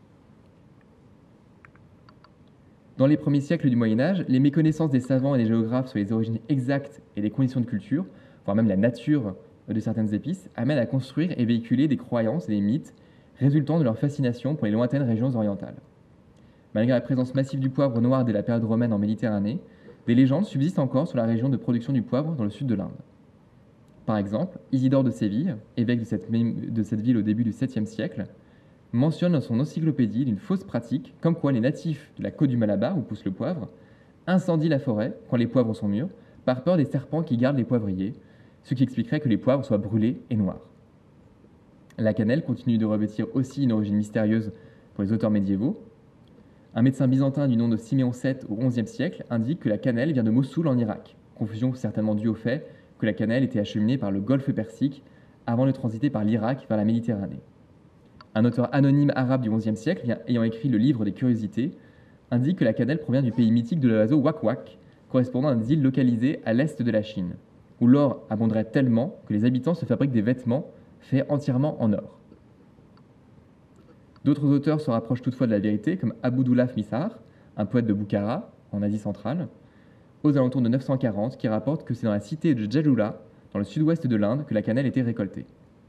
Dans les premiers siècles du Moyen Âge, les méconnaissances des savants et des géographes sur les origines exactes et les conditions de culture, voire même la nature de certaines épices, amènent à construire et véhiculer des croyances et des mythes résultant de leur fascination pour les lointaines régions orientales. Malgré la présence massive du poivre noir dès la période romaine en Méditerranée, des légendes subsistent encore sur la région de production du poivre dans le sud de l'Inde. Par exemple, Isidore de Séville, évêque de cette ville au début du 7e siècle, mentionne dans son encyclopédie une fausse pratique comme quoi les natifs de la côte du Malabar, où pousse le poivre, incendient la forêt quand les poivres sont mûrs, par peur des serpents qui gardent les poivriers, ce qui expliquerait que les poivres soient brûlés et noirs. La cannelle continue de revêtir aussi une origine mystérieuse pour les auteurs médiévaux. Un médecin byzantin du nom de Siméon VII au XIe siècle indique que la cannelle vient de Mossoul en Irak, confusion certainement due au fait que la cannelle était acheminée par le Golfe Persique avant de transiter par l'Irak vers la Méditerranée. Un auteur anonyme arabe du XIe siècle, ayant écrit le livre des curiosités, indique que la cannelle provient du pays mythique de l'oiseau Wak-Wak, correspondant à des îles localisées à l'est de la Chine, où l'or abonderait tellement que les habitants se fabriquent des vêtements faits entièrement en or. D'autres auteurs se rapprochent toutefois de la vérité, comme Aboudoulaf Missar, un poète de Boukhara, en Asie centrale, aux alentours de 940, qui rapporte que c'est dans la cité de Jalula, dans le sud-ouest de l'Inde, que la cannelle était récoltée.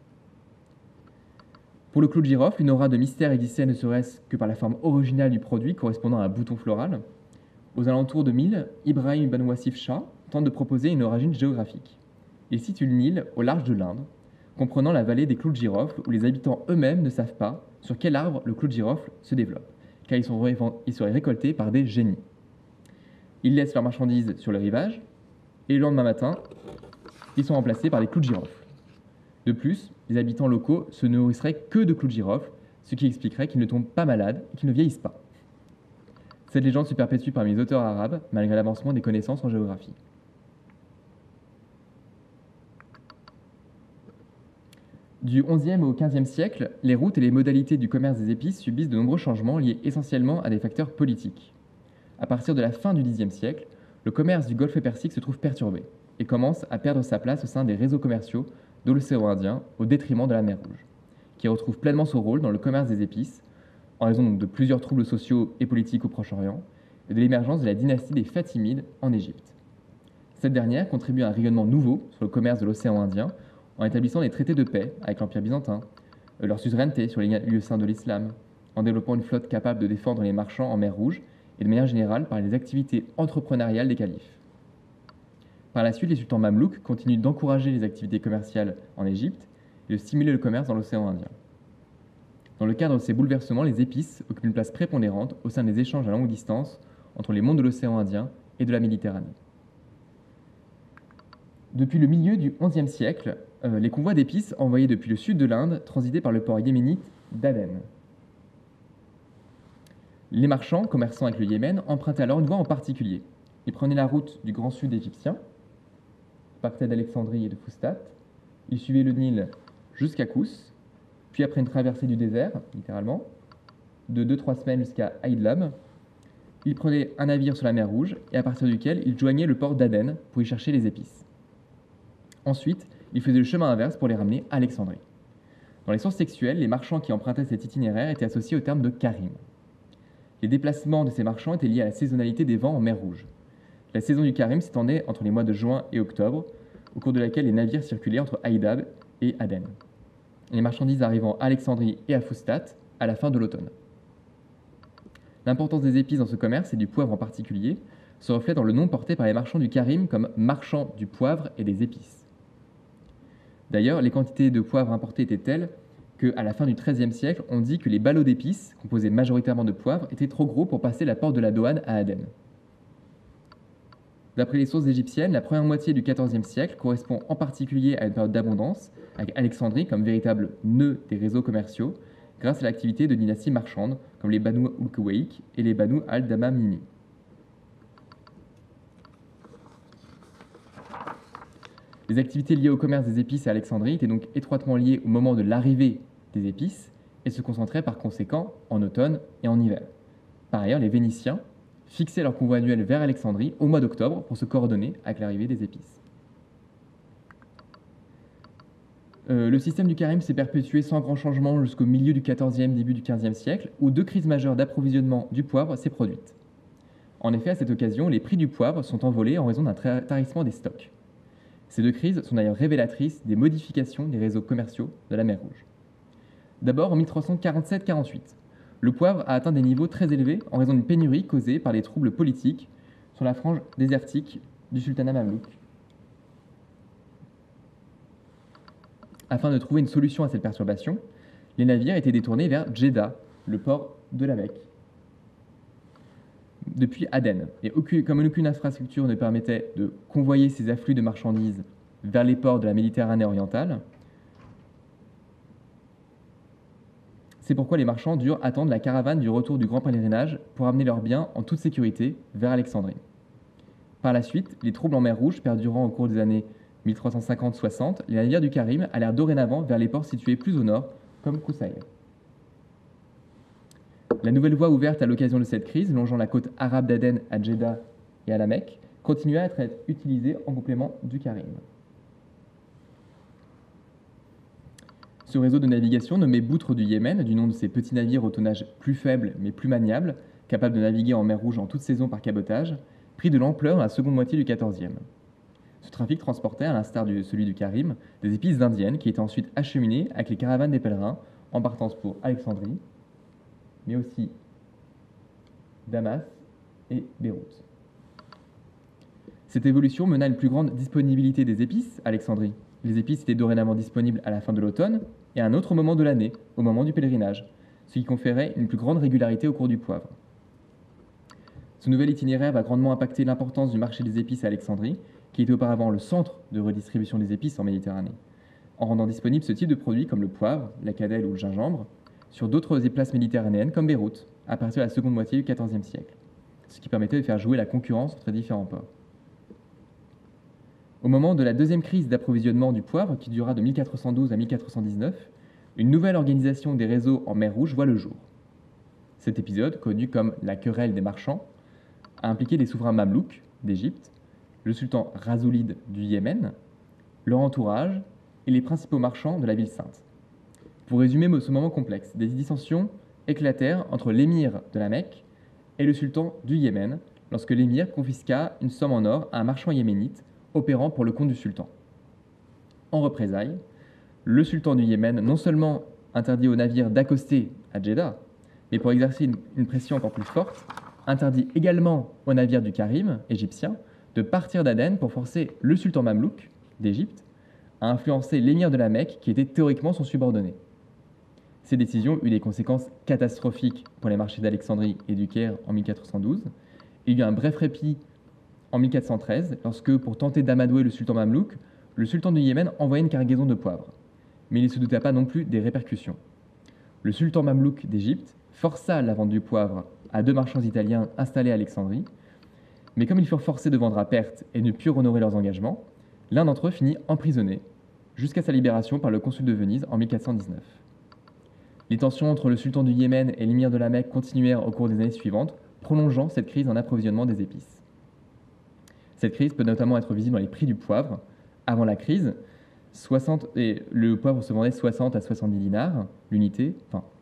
Pour le clou de girofle, une aura de mystère existait ne serait-ce que par la forme originale du produit correspondant à un bouton floral. Aux alentours de 1000, Ibrahim ibn Wassif Shah tente de proposer une origine géographique. Il situe le Nil au large de l'Inde, comprenant la vallée des clous de girofle où les habitants eux-mêmes ne savent pas sur quel arbre le clou de girofle se développe, car ils seraient récoltés par des génies. Ils laissent leurs marchandises sur le rivage, et le lendemain matin, ils sont remplacés par des clous de girofle. De plus, les habitants locaux se nourrisseraient que de clous de girofle, ce qui expliquerait qu'ils ne tombent pas malades et qu'ils ne vieillissent pas. Cette légende se perpétue parmi les auteurs arabes, malgré l'avancement des connaissances en géographie. Du XIe au XVe siècle, les routes et les modalités du commerce des épices subissent de nombreux changements liés essentiellement à des facteurs politiques. À partir de la fin du Xe siècle, le commerce du Golfe Persique se trouve perturbé et commence à perdre sa place au sein des réseaux commerciaux de l'océan Indien au détriment de la mer Rouge, qui retrouve pleinement son rôle dans le commerce des épices, en raison donc de plusieurs troubles sociaux et politiques au Proche-Orient et de l'émergence de la dynastie des Fatimides en Égypte. Cette dernière contribue à un rayonnement nouveau sur le commerce de l'océan Indien en établissant des traités de paix avec l'Empire byzantin, leur suzeraineté sur les lieux saints de l'islam, en développant une flotte capable de défendre les marchands en mer Rouge et de manière générale par les activités entrepreneuriales des califes. Par la suite, les sultans mamelouks continuent d'encourager les activités commerciales en Égypte et de stimuler le commerce dans l'océan Indien. Dans le cadre de ces bouleversements, les épices occupent une place prépondérante au sein des échanges à longue distance entre les mondes de l'océan Indien et de la Méditerranée. Depuis le milieu du XIe siècle, les convois d'épices envoyés depuis le sud de l'Inde transitaient par le port yéménite d'Aden. Les marchands, commerçants avec le Yémen, empruntaient alors une voie en particulier. Ils prenaient la route du Grand Sud égyptien, partaient d'Alexandrie et de Fustat, ils suivaient le Nil jusqu'à Kous, puis après une traversée du désert, littéralement, de 2-3 semaines jusqu'à Aïdlab, ils prenaient un navire sur la mer Rouge et à partir duquel ils joignaient le port d'Aden pour y chercher les épices. Ensuite, ils faisaient le chemin inverse pour les ramener à Alexandrie. Dans les sources textuelles, les marchands qui empruntaient cet itinéraire étaient associés au terme de karim. Les déplacements de ces marchands étaient liés à la saisonnalité des vents en mer Rouge. La saison du karim s'étendait entre les mois de juin et octobre, au cours de laquelle les navires circulaient entre Aïdab et Aden. Les marchandises arrivant à Alexandrie et à Fustat à la fin de l'automne. L'importance des épices dans ce commerce, et du poivre en particulier, se reflète dans le nom porté par les marchands du karim comme marchands du poivre et des épices. D'ailleurs, les quantités de poivre importées étaient telles qu'à la fin du XIIIe siècle, on dit que les ballots d'épices, composés majoritairement de poivre, étaient trop gros pour passer la porte de la douane à Aden. D'après les sources égyptiennes, la première moitié du XIVe siècle correspond en particulier à une période d'abondance, avec Alexandrie comme véritable nœud des réseaux commerciaux, grâce à l'activité de dynasties marchandes comme les Banu al-Kuwaik et les Banu al-Damamini. Les activités liées au commerce des épices à Alexandrie étaient donc étroitement liées au moment de l'arrivée des épices et se concentraient par conséquent en automne et en hiver. Par ailleurs, les Vénitiens fixaient leur convoi annuel vers Alexandrie au mois d'octobre pour se coordonner avec l'arrivée des épices. Le système du karim s'est perpétué sans grand changement jusqu'au milieu du XIVe, début du XVe siècle, où deux crises majeures d'approvisionnement du poivre s'est produites. En effet, à cette occasion, les prix du poivre sont envolés en raison d'un tarissement des stocks. Ces deux crises sont d'ailleurs révélatrices des modifications des réseaux commerciaux de la mer Rouge. D'abord, en 1347-48, le poivre a atteint des niveaux très élevés en raison d'une pénurie causée par les troubles politiques sur la frange désertique du sultanat mamelouk. Afin de trouver une solution à cette perturbation, les navires étaient détournés vers Djeddah, le port de la Mecque, depuis Aden. Et comme aucune infrastructure ne permettait de convoyer ces afflux de marchandises vers les ports de la Méditerranée orientale, c'est pourquoi les marchands durent attendre la caravane du retour du grand pèlerinage pour amener leurs biens en toute sécurité vers Alexandrie. Par la suite, les troubles en mer Rouge perdurant au cours des années 1350-60, les navires du Karim allèrent dorénavant vers les ports situés plus au nord, comme Koussaï. La nouvelle voie ouverte à l'occasion de cette crise, longeant la côte arabe d'Aden à Djeddah et à la Mecque, continua à être utilisée en complément du Karim. Ce réseau de navigation, nommé Boutre du Yémen, du nom de ces petits navires au tonnage plus faible mais plus maniable, capables de naviguer en mer Rouge en toute saison par cabotage, prit de l'ampleur dans la seconde moitié du XIVe. Ce trafic transportait, à l'instar de celui du Karim, des épices indiennes qui étaient ensuite acheminées avec les caravanes des pèlerins en partance pour Alexandrie, mais aussi Damas et Beyrouth. Cette évolution mena à une plus grande disponibilité des épices à Alexandrie. Les épices étaient dorénavant disponibles à la fin de l'automne et à un autre moment de l'année, au moment du pèlerinage, ce qui conférait une plus grande régularité au cours du poivre. Ce nouvel itinéraire va grandement impacter l'importance du marché des épices à Alexandrie, qui était auparavant le centre de redistribution des épices en Méditerranée, en rendant disponible ce type de produits comme le poivre, la cannelle ou le gingembre sur d'autres places méditerranéennes comme Beyrouth, à partir de la seconde moitié du XIVe siècle, ce qui permettait de faire jouer la concurrence entre différents ports. Au moment de la deuxième crise d'approvisionnement du poivre, qui dura de 1412 à 1419, une nouvelle organisation des réseaux en mer Rouge voit le jour. Cet épisode, connu comme la querelle des marchands, a impliqué les souverains mamelouks d'Égypte, le sultan Rasoulide du Yémen, leur entourage et les principaux marchands de la ville sainte. Pour résumer ce moment complexe, des dissensions éclatèrent entre l'émir de la Mecque et le sultan du Yémen, lorsque l'émir confisqua une somme en or à un marchand yéménite opérant pour le compte du sultan. En représailles, le sultan du Yémen non seulement interdit aux navires d'accoster à Djeddah, mais pour exercer une pression encore plus forte, interdit également aux navires du Karim, égyptien, de partir d'Aden pour forcer le sultan mamelouk d'Égypte à influencer l'émir de la Mecque qui était théoriquement son subordonné. Ces décisions eurent des conséquences catastrophiques pour les marchés d'Alexandrie et du Caire en 1412. Il y eut un bref répit en 1413, lorsque, pour tenter d'amadouer le sultan mamelouk, le sultan du Yémen envoya une cargaison de poivre. Mais il ne se douta pas non plus des répercussions. Le sultan mamelouk d'Égypte força la vente du poivre à deux marchands italiens installés à Alexandrie, mais comme ils furent forcés de vendre à perte et ne purent honorer leurs engagements, l'un d'entre eux finit emprisonné, jusqu'à sa libération par le consul de Venise en 1419. Les tensions entre le sultan du Yémen et l'émir de la Mecque continuèrent au cours des années suivantes, prolongeant cette crise en approvisionnement des épices. Cette crise peut notamment être visible dans les prix du poivre. Avant la crise, le poivre se vendait 60 à 70 dinars l'unité,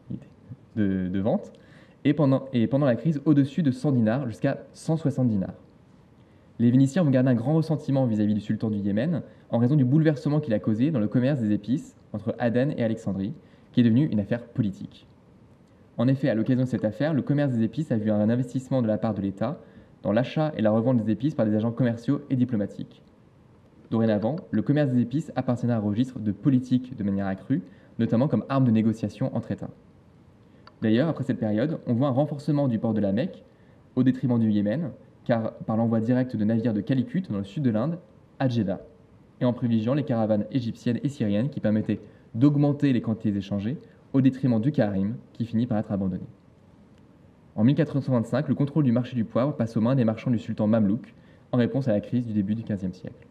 de vente, et pendant la crise, au-dessus de 100 dinars jusqu'à 160 dinars. Les Vénitiens vont garder un grand ressentiment vis-à-vis du sultan du Yémen en raison du bouleversement qu'il a causé dans le commerce des épices entre Aden et Alexandrie, qui est devenu une affaire politique. En effet, à l'occasion de cette affaire, le commerce des épices a vu un investissement de la part de l'État dans l'achat et la revente des épices par des agents commerciaux et diplomatiques. Dorénavant, le commerce des épices appartenait à un registre de politique de manière accrue, notamment comme arme de négociation entre États. D'ailleurs, après cette période, on voit un renforcement du port de la Mecque au détriment du Yémen, car par l'envoi direct de navires de Calicut dans le sud de l'Inde à Djeddah, et en privilégiant les caravanes égyptiennes et syriennes qui permettaient d'augmenter les quantités échangées au détriment du Karim, qui finit par être abandonné. En 1425, le contrôle du marché du poivre passe aux mains des marchands du sultan mamelouk, en réponse à la crise du début du XVe siècle.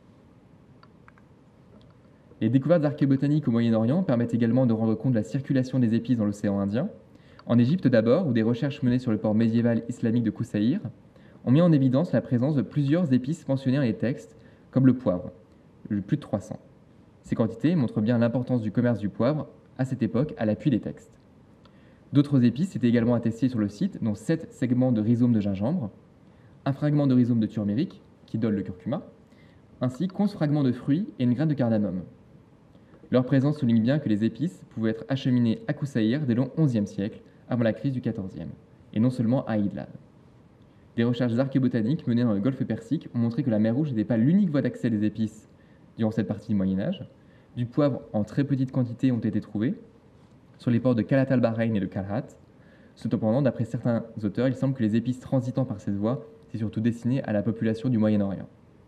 Les découvertes archéobotaniques au Moyen-Orient permettent également de rendre compte de la circulation des épices dans l'océan Indien. En Égypte d'abord, où des recherches menées sur le port médiéval islamique de Koussaïr ont mis en évidence la présence de plusieurs épices mentionnées dans les textes, comme le poivre, plus de 300. Ces quantités montrent bien l'importance du commerce du poivre à cette époque à l'appui des textes. D'autres épices étaient également attestées sur le site, dont 7 segments de rhizome de gingembre, un fragment de rhizome de turméric, qui donne le curcuma, ainsi qu'11 fragments de fruits et une graine de cardamome. Leur présence souligne bien que les épices pouvaient être acheminées à Koussaïr dès le XIe siècle, avant la crise du XIVe, et non seulement à Idlib. Des recherches archéobotaniques menées dans le golfe Persique ont montré que la mer Rouge n'était pas l'unique voie d'accès des épices durant cette partie du Moyen-Âge. Du poivre en très petite quantité ont été trouvés sur les ports de Khalat al-Bahreïn et de Kalhat. Cependant, d'après certains auteurs, il semble que les épices transitant par cette voie étaient surtout destinées à la population du Moyen-Orient.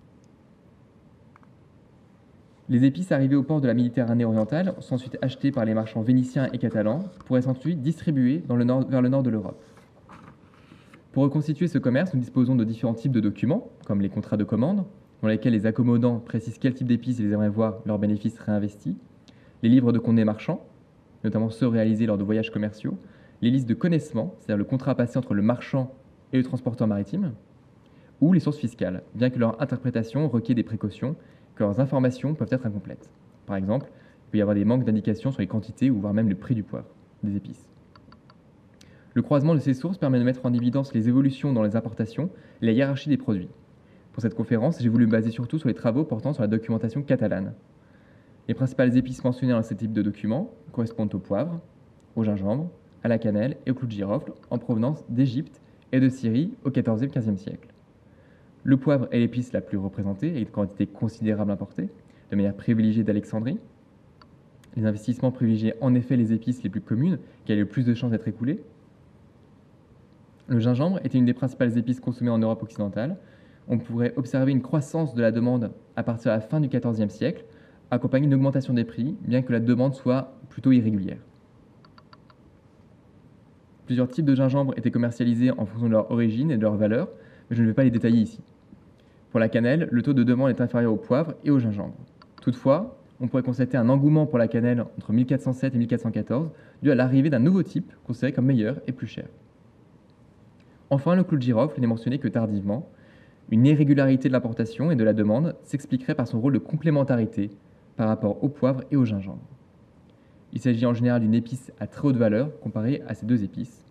Les épices arrivées au port de la Méditerranée orientale sont ensuite achetées par les marchands vénitiens et catalans pour être ensuite distribuées vers le nord de l'Europe. Pour reconstituer ce commerce, nous disposons de différents types de documents, comme les contrats de commande, dans lesquels les accommodants précisent quel type d'épices ils aimeraient voir leurs bénéfices réinvestis, les livres de compte des marchands, notamment ceux réalisés lors de voyages commerciaux, les listes de connaissements, c'est-à-dire le contrat passé entre le marchand et le transporteur maritime, ou les sources fiscales, bien que leur interprétation requiert des précautions, que leurs informations peuvent être incomplètes. Par exemple, peut y avoir des manques d'indications sur les quantités ou voire même le prix du poivre, des épices. Le croisement de ces sources permet de mettre en évidence les évolutions dans les importations et la hiérarchie des produits. Pour cette conférence, j'ai voulu me baser surtout sur les travaux portant sur la documentation catalane. Les principales épices mentionnées dans ce type de document correspondent au poivre, au gingembre, à la cannelle et au clou de girofle en provenance d'Égypte et de Syrie au XIVe et XVe siècle. Le poivre est l'épice la plus représentée et une quantité considérable importée, de manière privilégiée d'Alexandrie. Les investissements privilégiaient en effet les épices les plus communes, qui avaient le plus de chances d'être écoulées. Le gingembre était une des principales épices consommées en Europe occidentale. On pourrait observer une croissance de la demande à partir de la fin du XIVe siècle, accompagnée d'une augmentation des prix, bien que la demande soit plutôt irrégulière. Plusieurs types de gingembre étaient commercialisés en fonction de leur origine et de leur valeur, mais je ne vais pas les détailler ici. Pour la cannelle, le taux de demande est inférieur au poivre et au gingembre. Toutefois, on pourrait constater un engouement pour la cannelle entre 1407 et 1414, dû à l'arrivée d'un nouveau type, considéré comme meilleur et plus cher. Enfin, le clou de girofle n'est mentionné que tardivement. Une irrégularité de l'importation et de la demande s'expliquerait par son rôle de complémentarité par rapport au poivre et au gingembre. Il s'agit en général d'une épice à très haute valeur comparée à ces deux épices.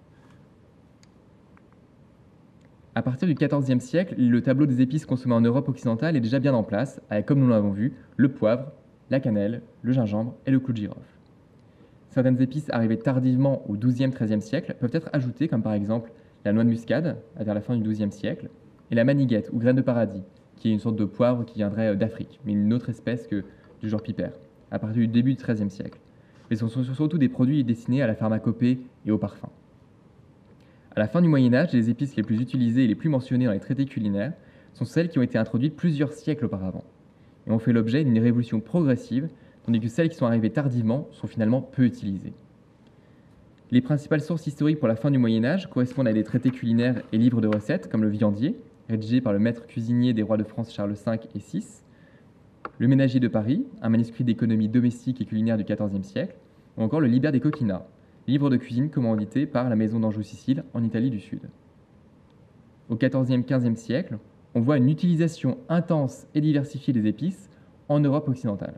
À partir du XIVe siècle, le tableau des épices consommées en Europe occidentale est déjà bien en place, avec, comme nous l'avons vu, le poivre, la cannelle, le gingembre et le clou de girofle. Certaines épices arrivées tardivement au XIIe, XIIIe siècle peuvent être ajoutées, comme par exemple la noix de muscade, vers la fin du XIIe siècle, et la maniguette ou graine de paradis, qui est une sorte de poivre qui viendrait d'Afrique, mais une autre espèce que du genre pipère, à partir du début du XIIIe siècle. Mais ce sont surtout des produits destinés à la pharmacopée et au parfum. À la fin du Moyen-Âge, les épices les plus utilisées et les plus mentionnées dans les traités culinaires sont celles qui ont été introduites plusieurs siècles auparavant, et ont fait l'objet d'une révolution progressive, tandis que celles qui sont arrivées tardivement sont finalement peu utilisées. Les principales sources historiques pour la fin du Moyen-Âge correspondent à des traités culinaires et livres de recettes, comme le Viandier, rédigé par le maître cuisinier des rois de France Charles V et VI, le Ménagier de Paris, un manuscrit d'économie domestique et culinaire du XIVe siècle, ou encore le Liber des Coquina, livre de cuisine commandité par la maison d'Anjou-Sicile en Italie du Sud. Au XIVe, XVe siècle, on voit une utilisation intense et diversifiée des épices en Europe occidentale.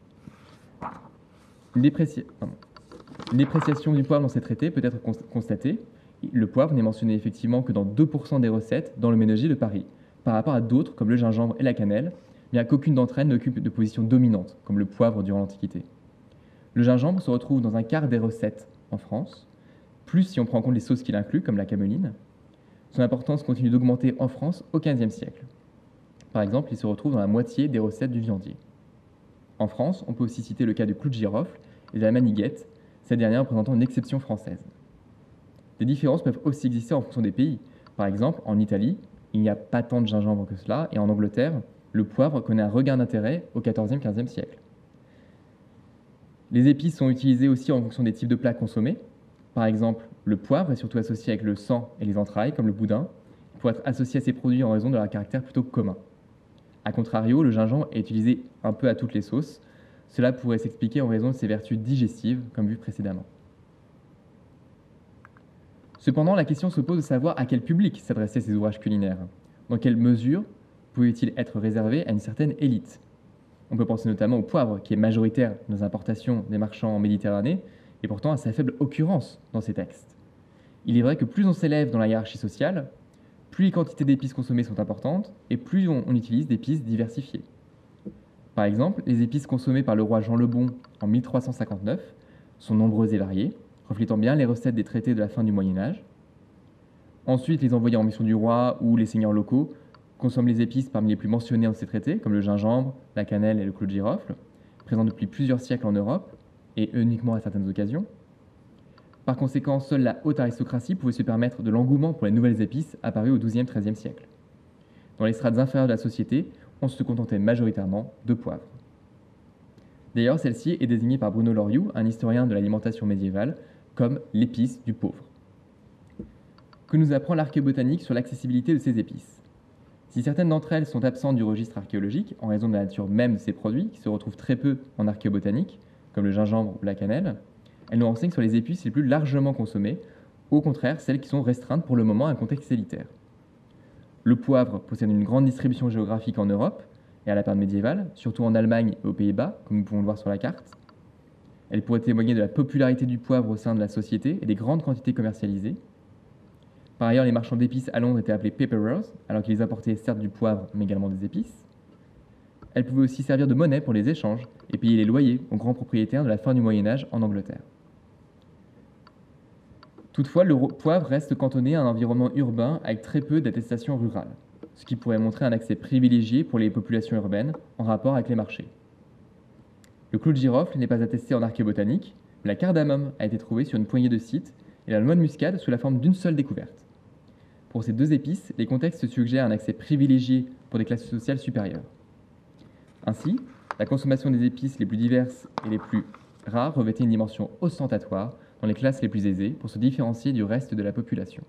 Une dépréciation du poivre dans ces traités peut être constatée. Le poivre n'est mentionné effectivement que dans 2% des recettes dans le Ménagier de Paris, par rapport à d'autres comme le gingembre et la cannelle, bien qu'aucune d'entre elles n'occupe de position dominante, comme le poivre durant l'Antiquité. Le gingembre se retrouve dans un quart des recettes en France, plus si on prend en compte les sauces qu'il inclut, comme la cameline. Son importance continue d'augmenter en France au XVe siècle. Par exemple, il se retrouve dans la moitié des recettes du viandier. En France, on peut aussi citer le cas du clou de girofle et de la maniguette, cette dernière représentant une exception française. Des différences peuvent aussi exister en fonction des pays. Par exemple, en Italie, il n'y a pas tant de gingembre que cela, et en Angleterre, le poivre connaît un regain d'intérêt au XIVe, XVe siècle. Les épices sont utilisées aussi en fonction des types de plats consommés. Par exemple, le poivre est surtout associé avec le sang et les entrailles, comme le boudin, pour être associé à ces produits en raison de leur caractère plutôt commun. A contrario, le gingembre est utilisé un peu à toutes les sauces. Cela pourrait s'expliquer en raison de ses vertus digestives, comme vu précédemment. Cependant, la question se pose de savoir à quel public s'adressaient ces ouvrages culinaires. Dans quelle mesure pouvaient-ils être réservés à une certaine élite ? On peut penser notamment au poivre, qui est majoritaire dans les importations des marchands en Méditerranée, et pourtant à sa faible occurrence dans ces textes. Il est vrai que plus on s'élève dans la hiérarchie sociale, plus les quantités d'épices consommées sont importantes, et plus on utilise d'épices diversifiées. Par exemple, les épices consommées par le roi Jean le Bon en 1359 sont nombreuses et variées, reflétant bien les recettes des traités de la fin du Moyen-Âge. Ensuite, les envoyés en mission du roi ou les seigneurs locaux consomment les épices parmi les plus mentionnées dans ces traités, comme le gingembre, la cannelle et le clou de girofle, présents depuis plusieurs siècles en Europe, et uniquement à certaines occasions. Par conséquent, seule la haute aristocratie pouvait se permettre de l'engouement pour les nouvelles épices apparues au XIIe, XIIIe siècle. Dans les strates inférieures de la société, on se contentait majoritairement de poivre. D'ailleurs, celle-ci est désignée par Bruno Loriot, un historien de l'alimentation médiévale, comme l'épice du pauvre. Que nous apprend l'archéobotanique sur l'accessibilité de ces épices ? Si certaines d'entre elles sont absentes du registre archéologique, en raison de la nature même de ces produits, qui se retrouvent très peu en archéobotanique, comme le gingembre ou la cannelle, elles nous renseignent sur les épices les plus largement consommées, au contraire celles qui sont restreintes pour le moment à un contexte élitaire. Le poivre possède une grande distribution géographique en Europe et à la période médiévale, surtout en Allemagne et aux Pays-Bas, comme nous pouvons le voir sur la carte. Elle pourrait témoigner de la popularité du poivre au sein de la société et des grandes quantités commercialisées. Par ailleurs, les marchands d'épices à Londres étaient appelés paperers, alors qu'ils apportaient certes du poivre, mais également des épices. Elle pouvait aussi servir de monnaie pour les échanges et payer les loyers aux grands propriétaires de la fin du Moyen Âge en Angleterre. Toutefois, le poivre reste cantonné à un environnement urbain avec très peu d'attestations rurales, ce qui pourrait montrer un accès privilégié pour les populations urbaines en rapport avec les marchés. Le clou de girofle n'est pas attesté en archéobotanique, mais la cardamome a été trouvée sur une poignée de sites et la noix de muscade sous la forme d'une seule découverte. Pour ces deux épices, les contextes suggèrent un accès privilégié pour des classes sociales supérieures. Ainsi, la consommation des épices les plus diverses et les plus rares revêtait une dimension ostentatoire dans les classes les plus aisées pour se différencier du reste de la population.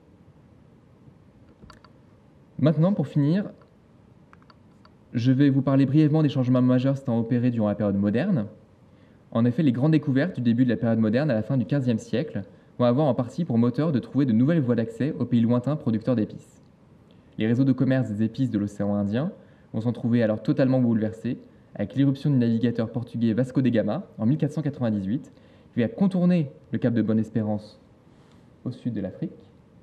Maintenant, pour finir, je vais vous parler brièvement des changements majeurs s'étant opérés durant la période moderne. En effet, les grandes découvertes du début de la période moderne à la fin du XVe siècle vont avoir en partie pour moteur de trouver de nouvelles voies d'accès aux pays lointains producteurs d'épices. Les réseaux de commerce des épices de l'océan Indien vont s'en trouver alors totalement bouleversés avec l'irruption du navigateur portugais Vasco da Gama en 1498 qui va contourner le cap de Bonne-Espérance au sud de l'Afrique,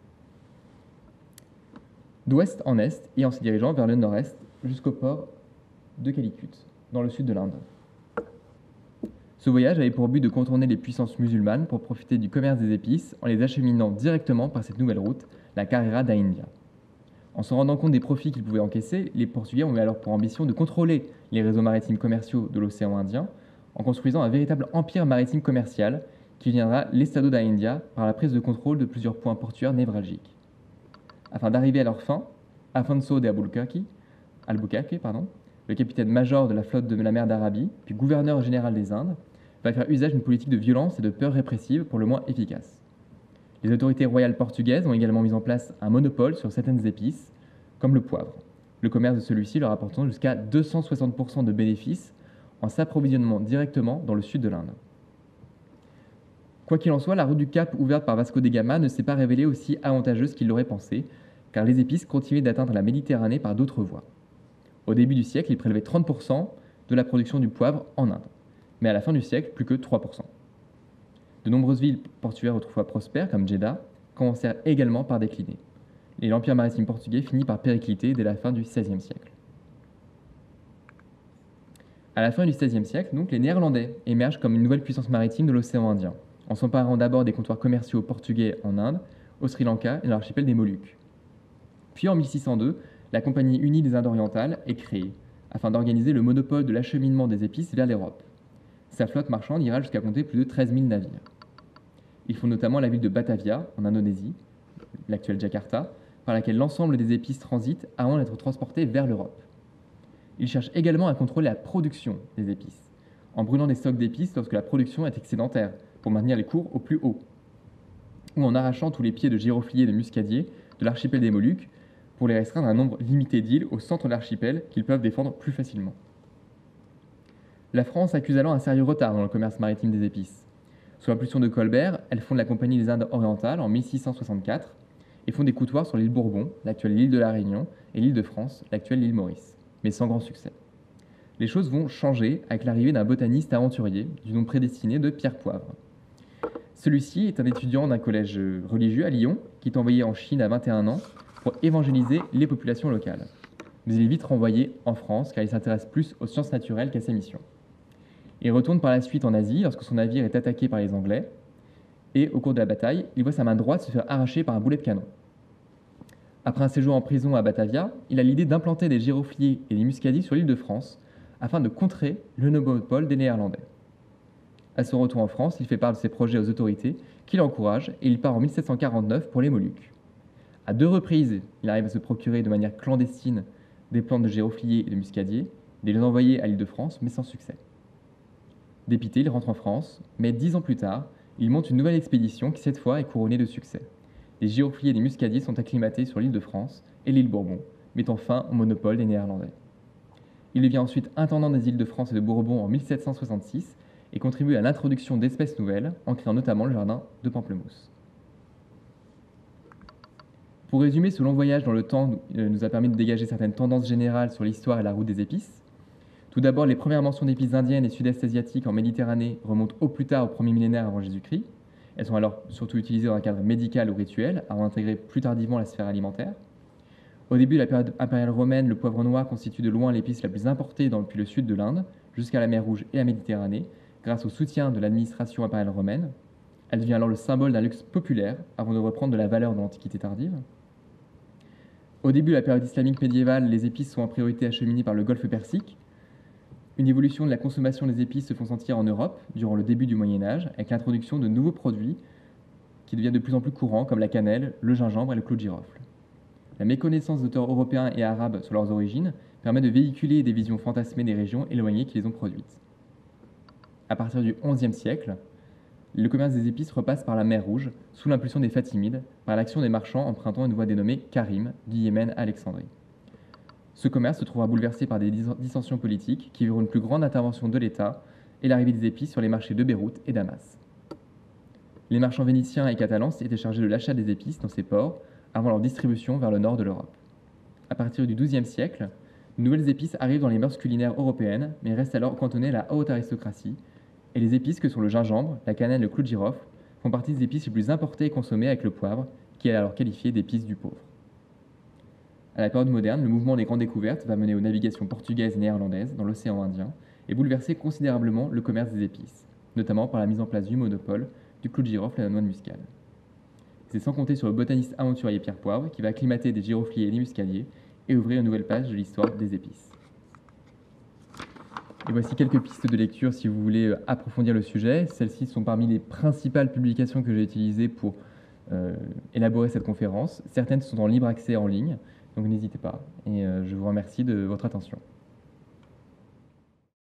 d'ouest en est et en se dirigeant vers le nord-est jusqu'au port de Calicut, dans le sud de l'Inde. Ce voyage avait pour but de contourner les puissances musulmanes pour profiter du commerce des épices en les acheminant directement par cette nouvelle route, la Carrera da India. En se rendant compte des profits qu'ils pouvaient encaisser, les Portugais ont eu alors pour ambition de contrôler les réseaux maritimes commerciaux de l'océan Indien en construisant un véritable empire maritime commercial qui deviendra l'Estado da India par la prise de contrôle de plusieurs points portuaires névralgiques. Afin d'arriver à leur fin, Afonso de Albuquerque, le capitaine-major de la flotte de la mer d'Arabie, puis gouverneur général des Indes, va faire usage d'une politique de violence et de peur répressive pour le moins efficace. Les autorités royales portugaises ont également mis en place un monopole sur certaines épices, comme le poivre, le commerce de celui-ci leur apportant jusqu'à 260% de bénéfices en s'approvisionnement directement dans le sud de l'Inde. Quoi qu'il en soit, la route du Cap ouverte par Vasco da Gama ne s'est pas révélée aussi avantageuse qu'il l'aurait pensé, car les épices continuaient d'atteindre la Méditerranée par d'autres voies. Au début du siècle, il prélevait 30% de la production du poivre en Inde, mais à la fin du siècle, plus que 3%. De nombreuses villes portuaires autrefois prospères, comme Jeddah, commencèrent également par décliner. Et l'empire maritime portugais finit par péricliter dès la fin du XVIe siècle. À la fin du XVIe siècle, donc, les Néerlandais émergent comme une nouvelle puissance maritime de l'océan Indien, en s'emparant d'abord des comptoirs commerciaux portugais en Inde, au Sri Lanka et dans l'archipel des Moluques. Puis en 1602, la Compagnie unie des Indes orientales est créée, afin d'organiser le monopole de l'acheminement des épices vers l'Europe. Sa flotte marchande ira jusqu'à compter plus de 13 000 navires. Ils font notamment la ville de Batavia, en Indonésie, l'actuelle Jakarta, par laquelle l'ensemble des épices transitent avant d'être transportées vers l'Europe. Ils cherchent également à contrôler la production des épices, en brûlant des stocks d'épices lorsque la production est excédentaire, pour maintenir les cours au plus haut, ou en arrachant tous les pieds de girofliers et de muscadiers de l'archipel des Moluques pour les restreindre à un nombre limité d'îles au centre de l'archipel qu'ils peuvent défendre plus facilement. La France accuse alors un sérieux retard dans le commerce maritime des épices. Sous l'impulsion de Colbert, elle fonde la Compagnie des Indes orientales en 1664 et font des coutoirs sur l'île Bourbon, l'actuelle île de la Réunion, et l'île de France, l'actuelle île Maurice, mais sans grand succès. Les choses vont changer avec l'arrivée d'un botaniste aventurier du nom prédestiné de Pierre Poivre. Celui-ci est un étudiant d'un collège religieux à Lyon qui est envoyé en Chine à 21 ans pour évangéliser les populations locales. Mais il est vite renvoyé en France car il s'intéresse plus aux sciences naturelles qu'à sa mission. Il retourne par la suite en Asie lorsque son navire est attaqué par les Anglais et au cours de la bataille, il voit sa main droite se faire arracher par un boulet de canon. Après un séjour en prison à Batavia, il a l'idée d'implanter des girofliers et des muscadis sur l'île de France afin de contrer le monopole des Néerlandais. À son retour en France, il fait part de ses projets aux autorités qui l'encouragent et il part en 1749 pour les Moluques. À 2 reprises, il arrive à se procurer de manière clandestine des plantes de girofliers et de muscadiers, de les envoyer à l'île de France, mais sans succès. Dépité, il rentre en France, mais 10 ans plus tard, il monte une nouvelle expédition qui cette fois est couronnée de succès. Les girofliers et les muscadiers sont acclimatés sur l'île de France et l'île Bourbon, mettant fin au monopole des Néerlandais. Il devient ensuite intendant des îles de France et de Bourbon en 1766 et contribue à l'introduction d'espèces nouvelles, en créant notamment le jardin de Pamplemousse. Pour résumer, ce long voyage dans le temps nous a permis de dégager certaines tendances générales sur l'histoire et la route des épices. Tout d'abord, les premières mentions d'épices indiennes et sud-est asiatiques en Méditerranée remontent au plus tard au 1er millénaire avant Jésus-Christ. Elles sont alors surtout utilisées dans un cadre médical ou rituel, avant d'intégrer plus tardivement la sphère alimentaire. Au début de la période impériale romaine, le poivre noir constitue de loin l'épice la plus importée depuis le sud de l'Inde, jusqu'à la mer Rouge et la Méditerranée, grâce au soutien de l'administration impériale romaine. Elle devient alors le symbole d'un luxe populaire, avant de reprendre de la valeur dans l'Antiquité tardive. Au début de la période islamique médiévale, les épices sont en priorité acheminées par le Golfe Persique. Une évolution de la consommation des épices se font sentir en Europe durant le début du Moyen-Âge, avec l'introduction de nouveaux produits qui deviennent de plus en plus courants, comme la cannelle, le gingembre et le clou de girofle. La méconnaissance d'auteurs européens et arabes sur leurs origines permet de véhiculer des visions fantasmées des régions éloignées qui les ont produites. À partir du XIe siècle, le commerce des épices repasse par la mer Rouge, sous l'impulsion des Fatimides, par l'action des marchands empruntant une voie dénommée Karim, du Yémen à Alexandrie. Ce commerce se trouvera bouleversé par des dissensions politiques qui verront une plus grande intervention de l'État et l'arrivée des épices sur les marchés de Beyrouth et Damas. Les marchands vénitiens et catalans étaient chargés de l'achat des épices dans ces ports avant leur distribution vers le nord de l'Europe. À partir du XIIe siècle, de nouvelles épices arrivent dans les mœurs culinaires européennes, mais restent alors cantonnées à la haute aristocratie, et les épices que sont le gingembre, la cannelle et le clou de girofle font partie des épices les plus importées et consommées avec le poivre, qui est alors qualifié d'épice du pauvre. À la période moderne, le mouvement des grandes découvertes va mener aux navigations portugaises et néerlandaises dans l'océan Indien et bouleverser considérablement le commerce des épices, notamment par la mise en place du monopole du clou de girofle et de la noix de muscade. C'est sans compter sur le botaniste aventurier Pierre Poivre qui va acclimater des girofliers et des muscadiers et ouvrir une nouvelle page de l'histoire des épices. Et voici quelques pistes de lecture si vous voulez approfondir le sujet. Celles-ci sont parmi les principales publications que j'ai utilisées pour élaborer cette conférence. Certaines sont en libre accès en ligne, donc n'hésitez pas. Et je vous remercie de votre attention.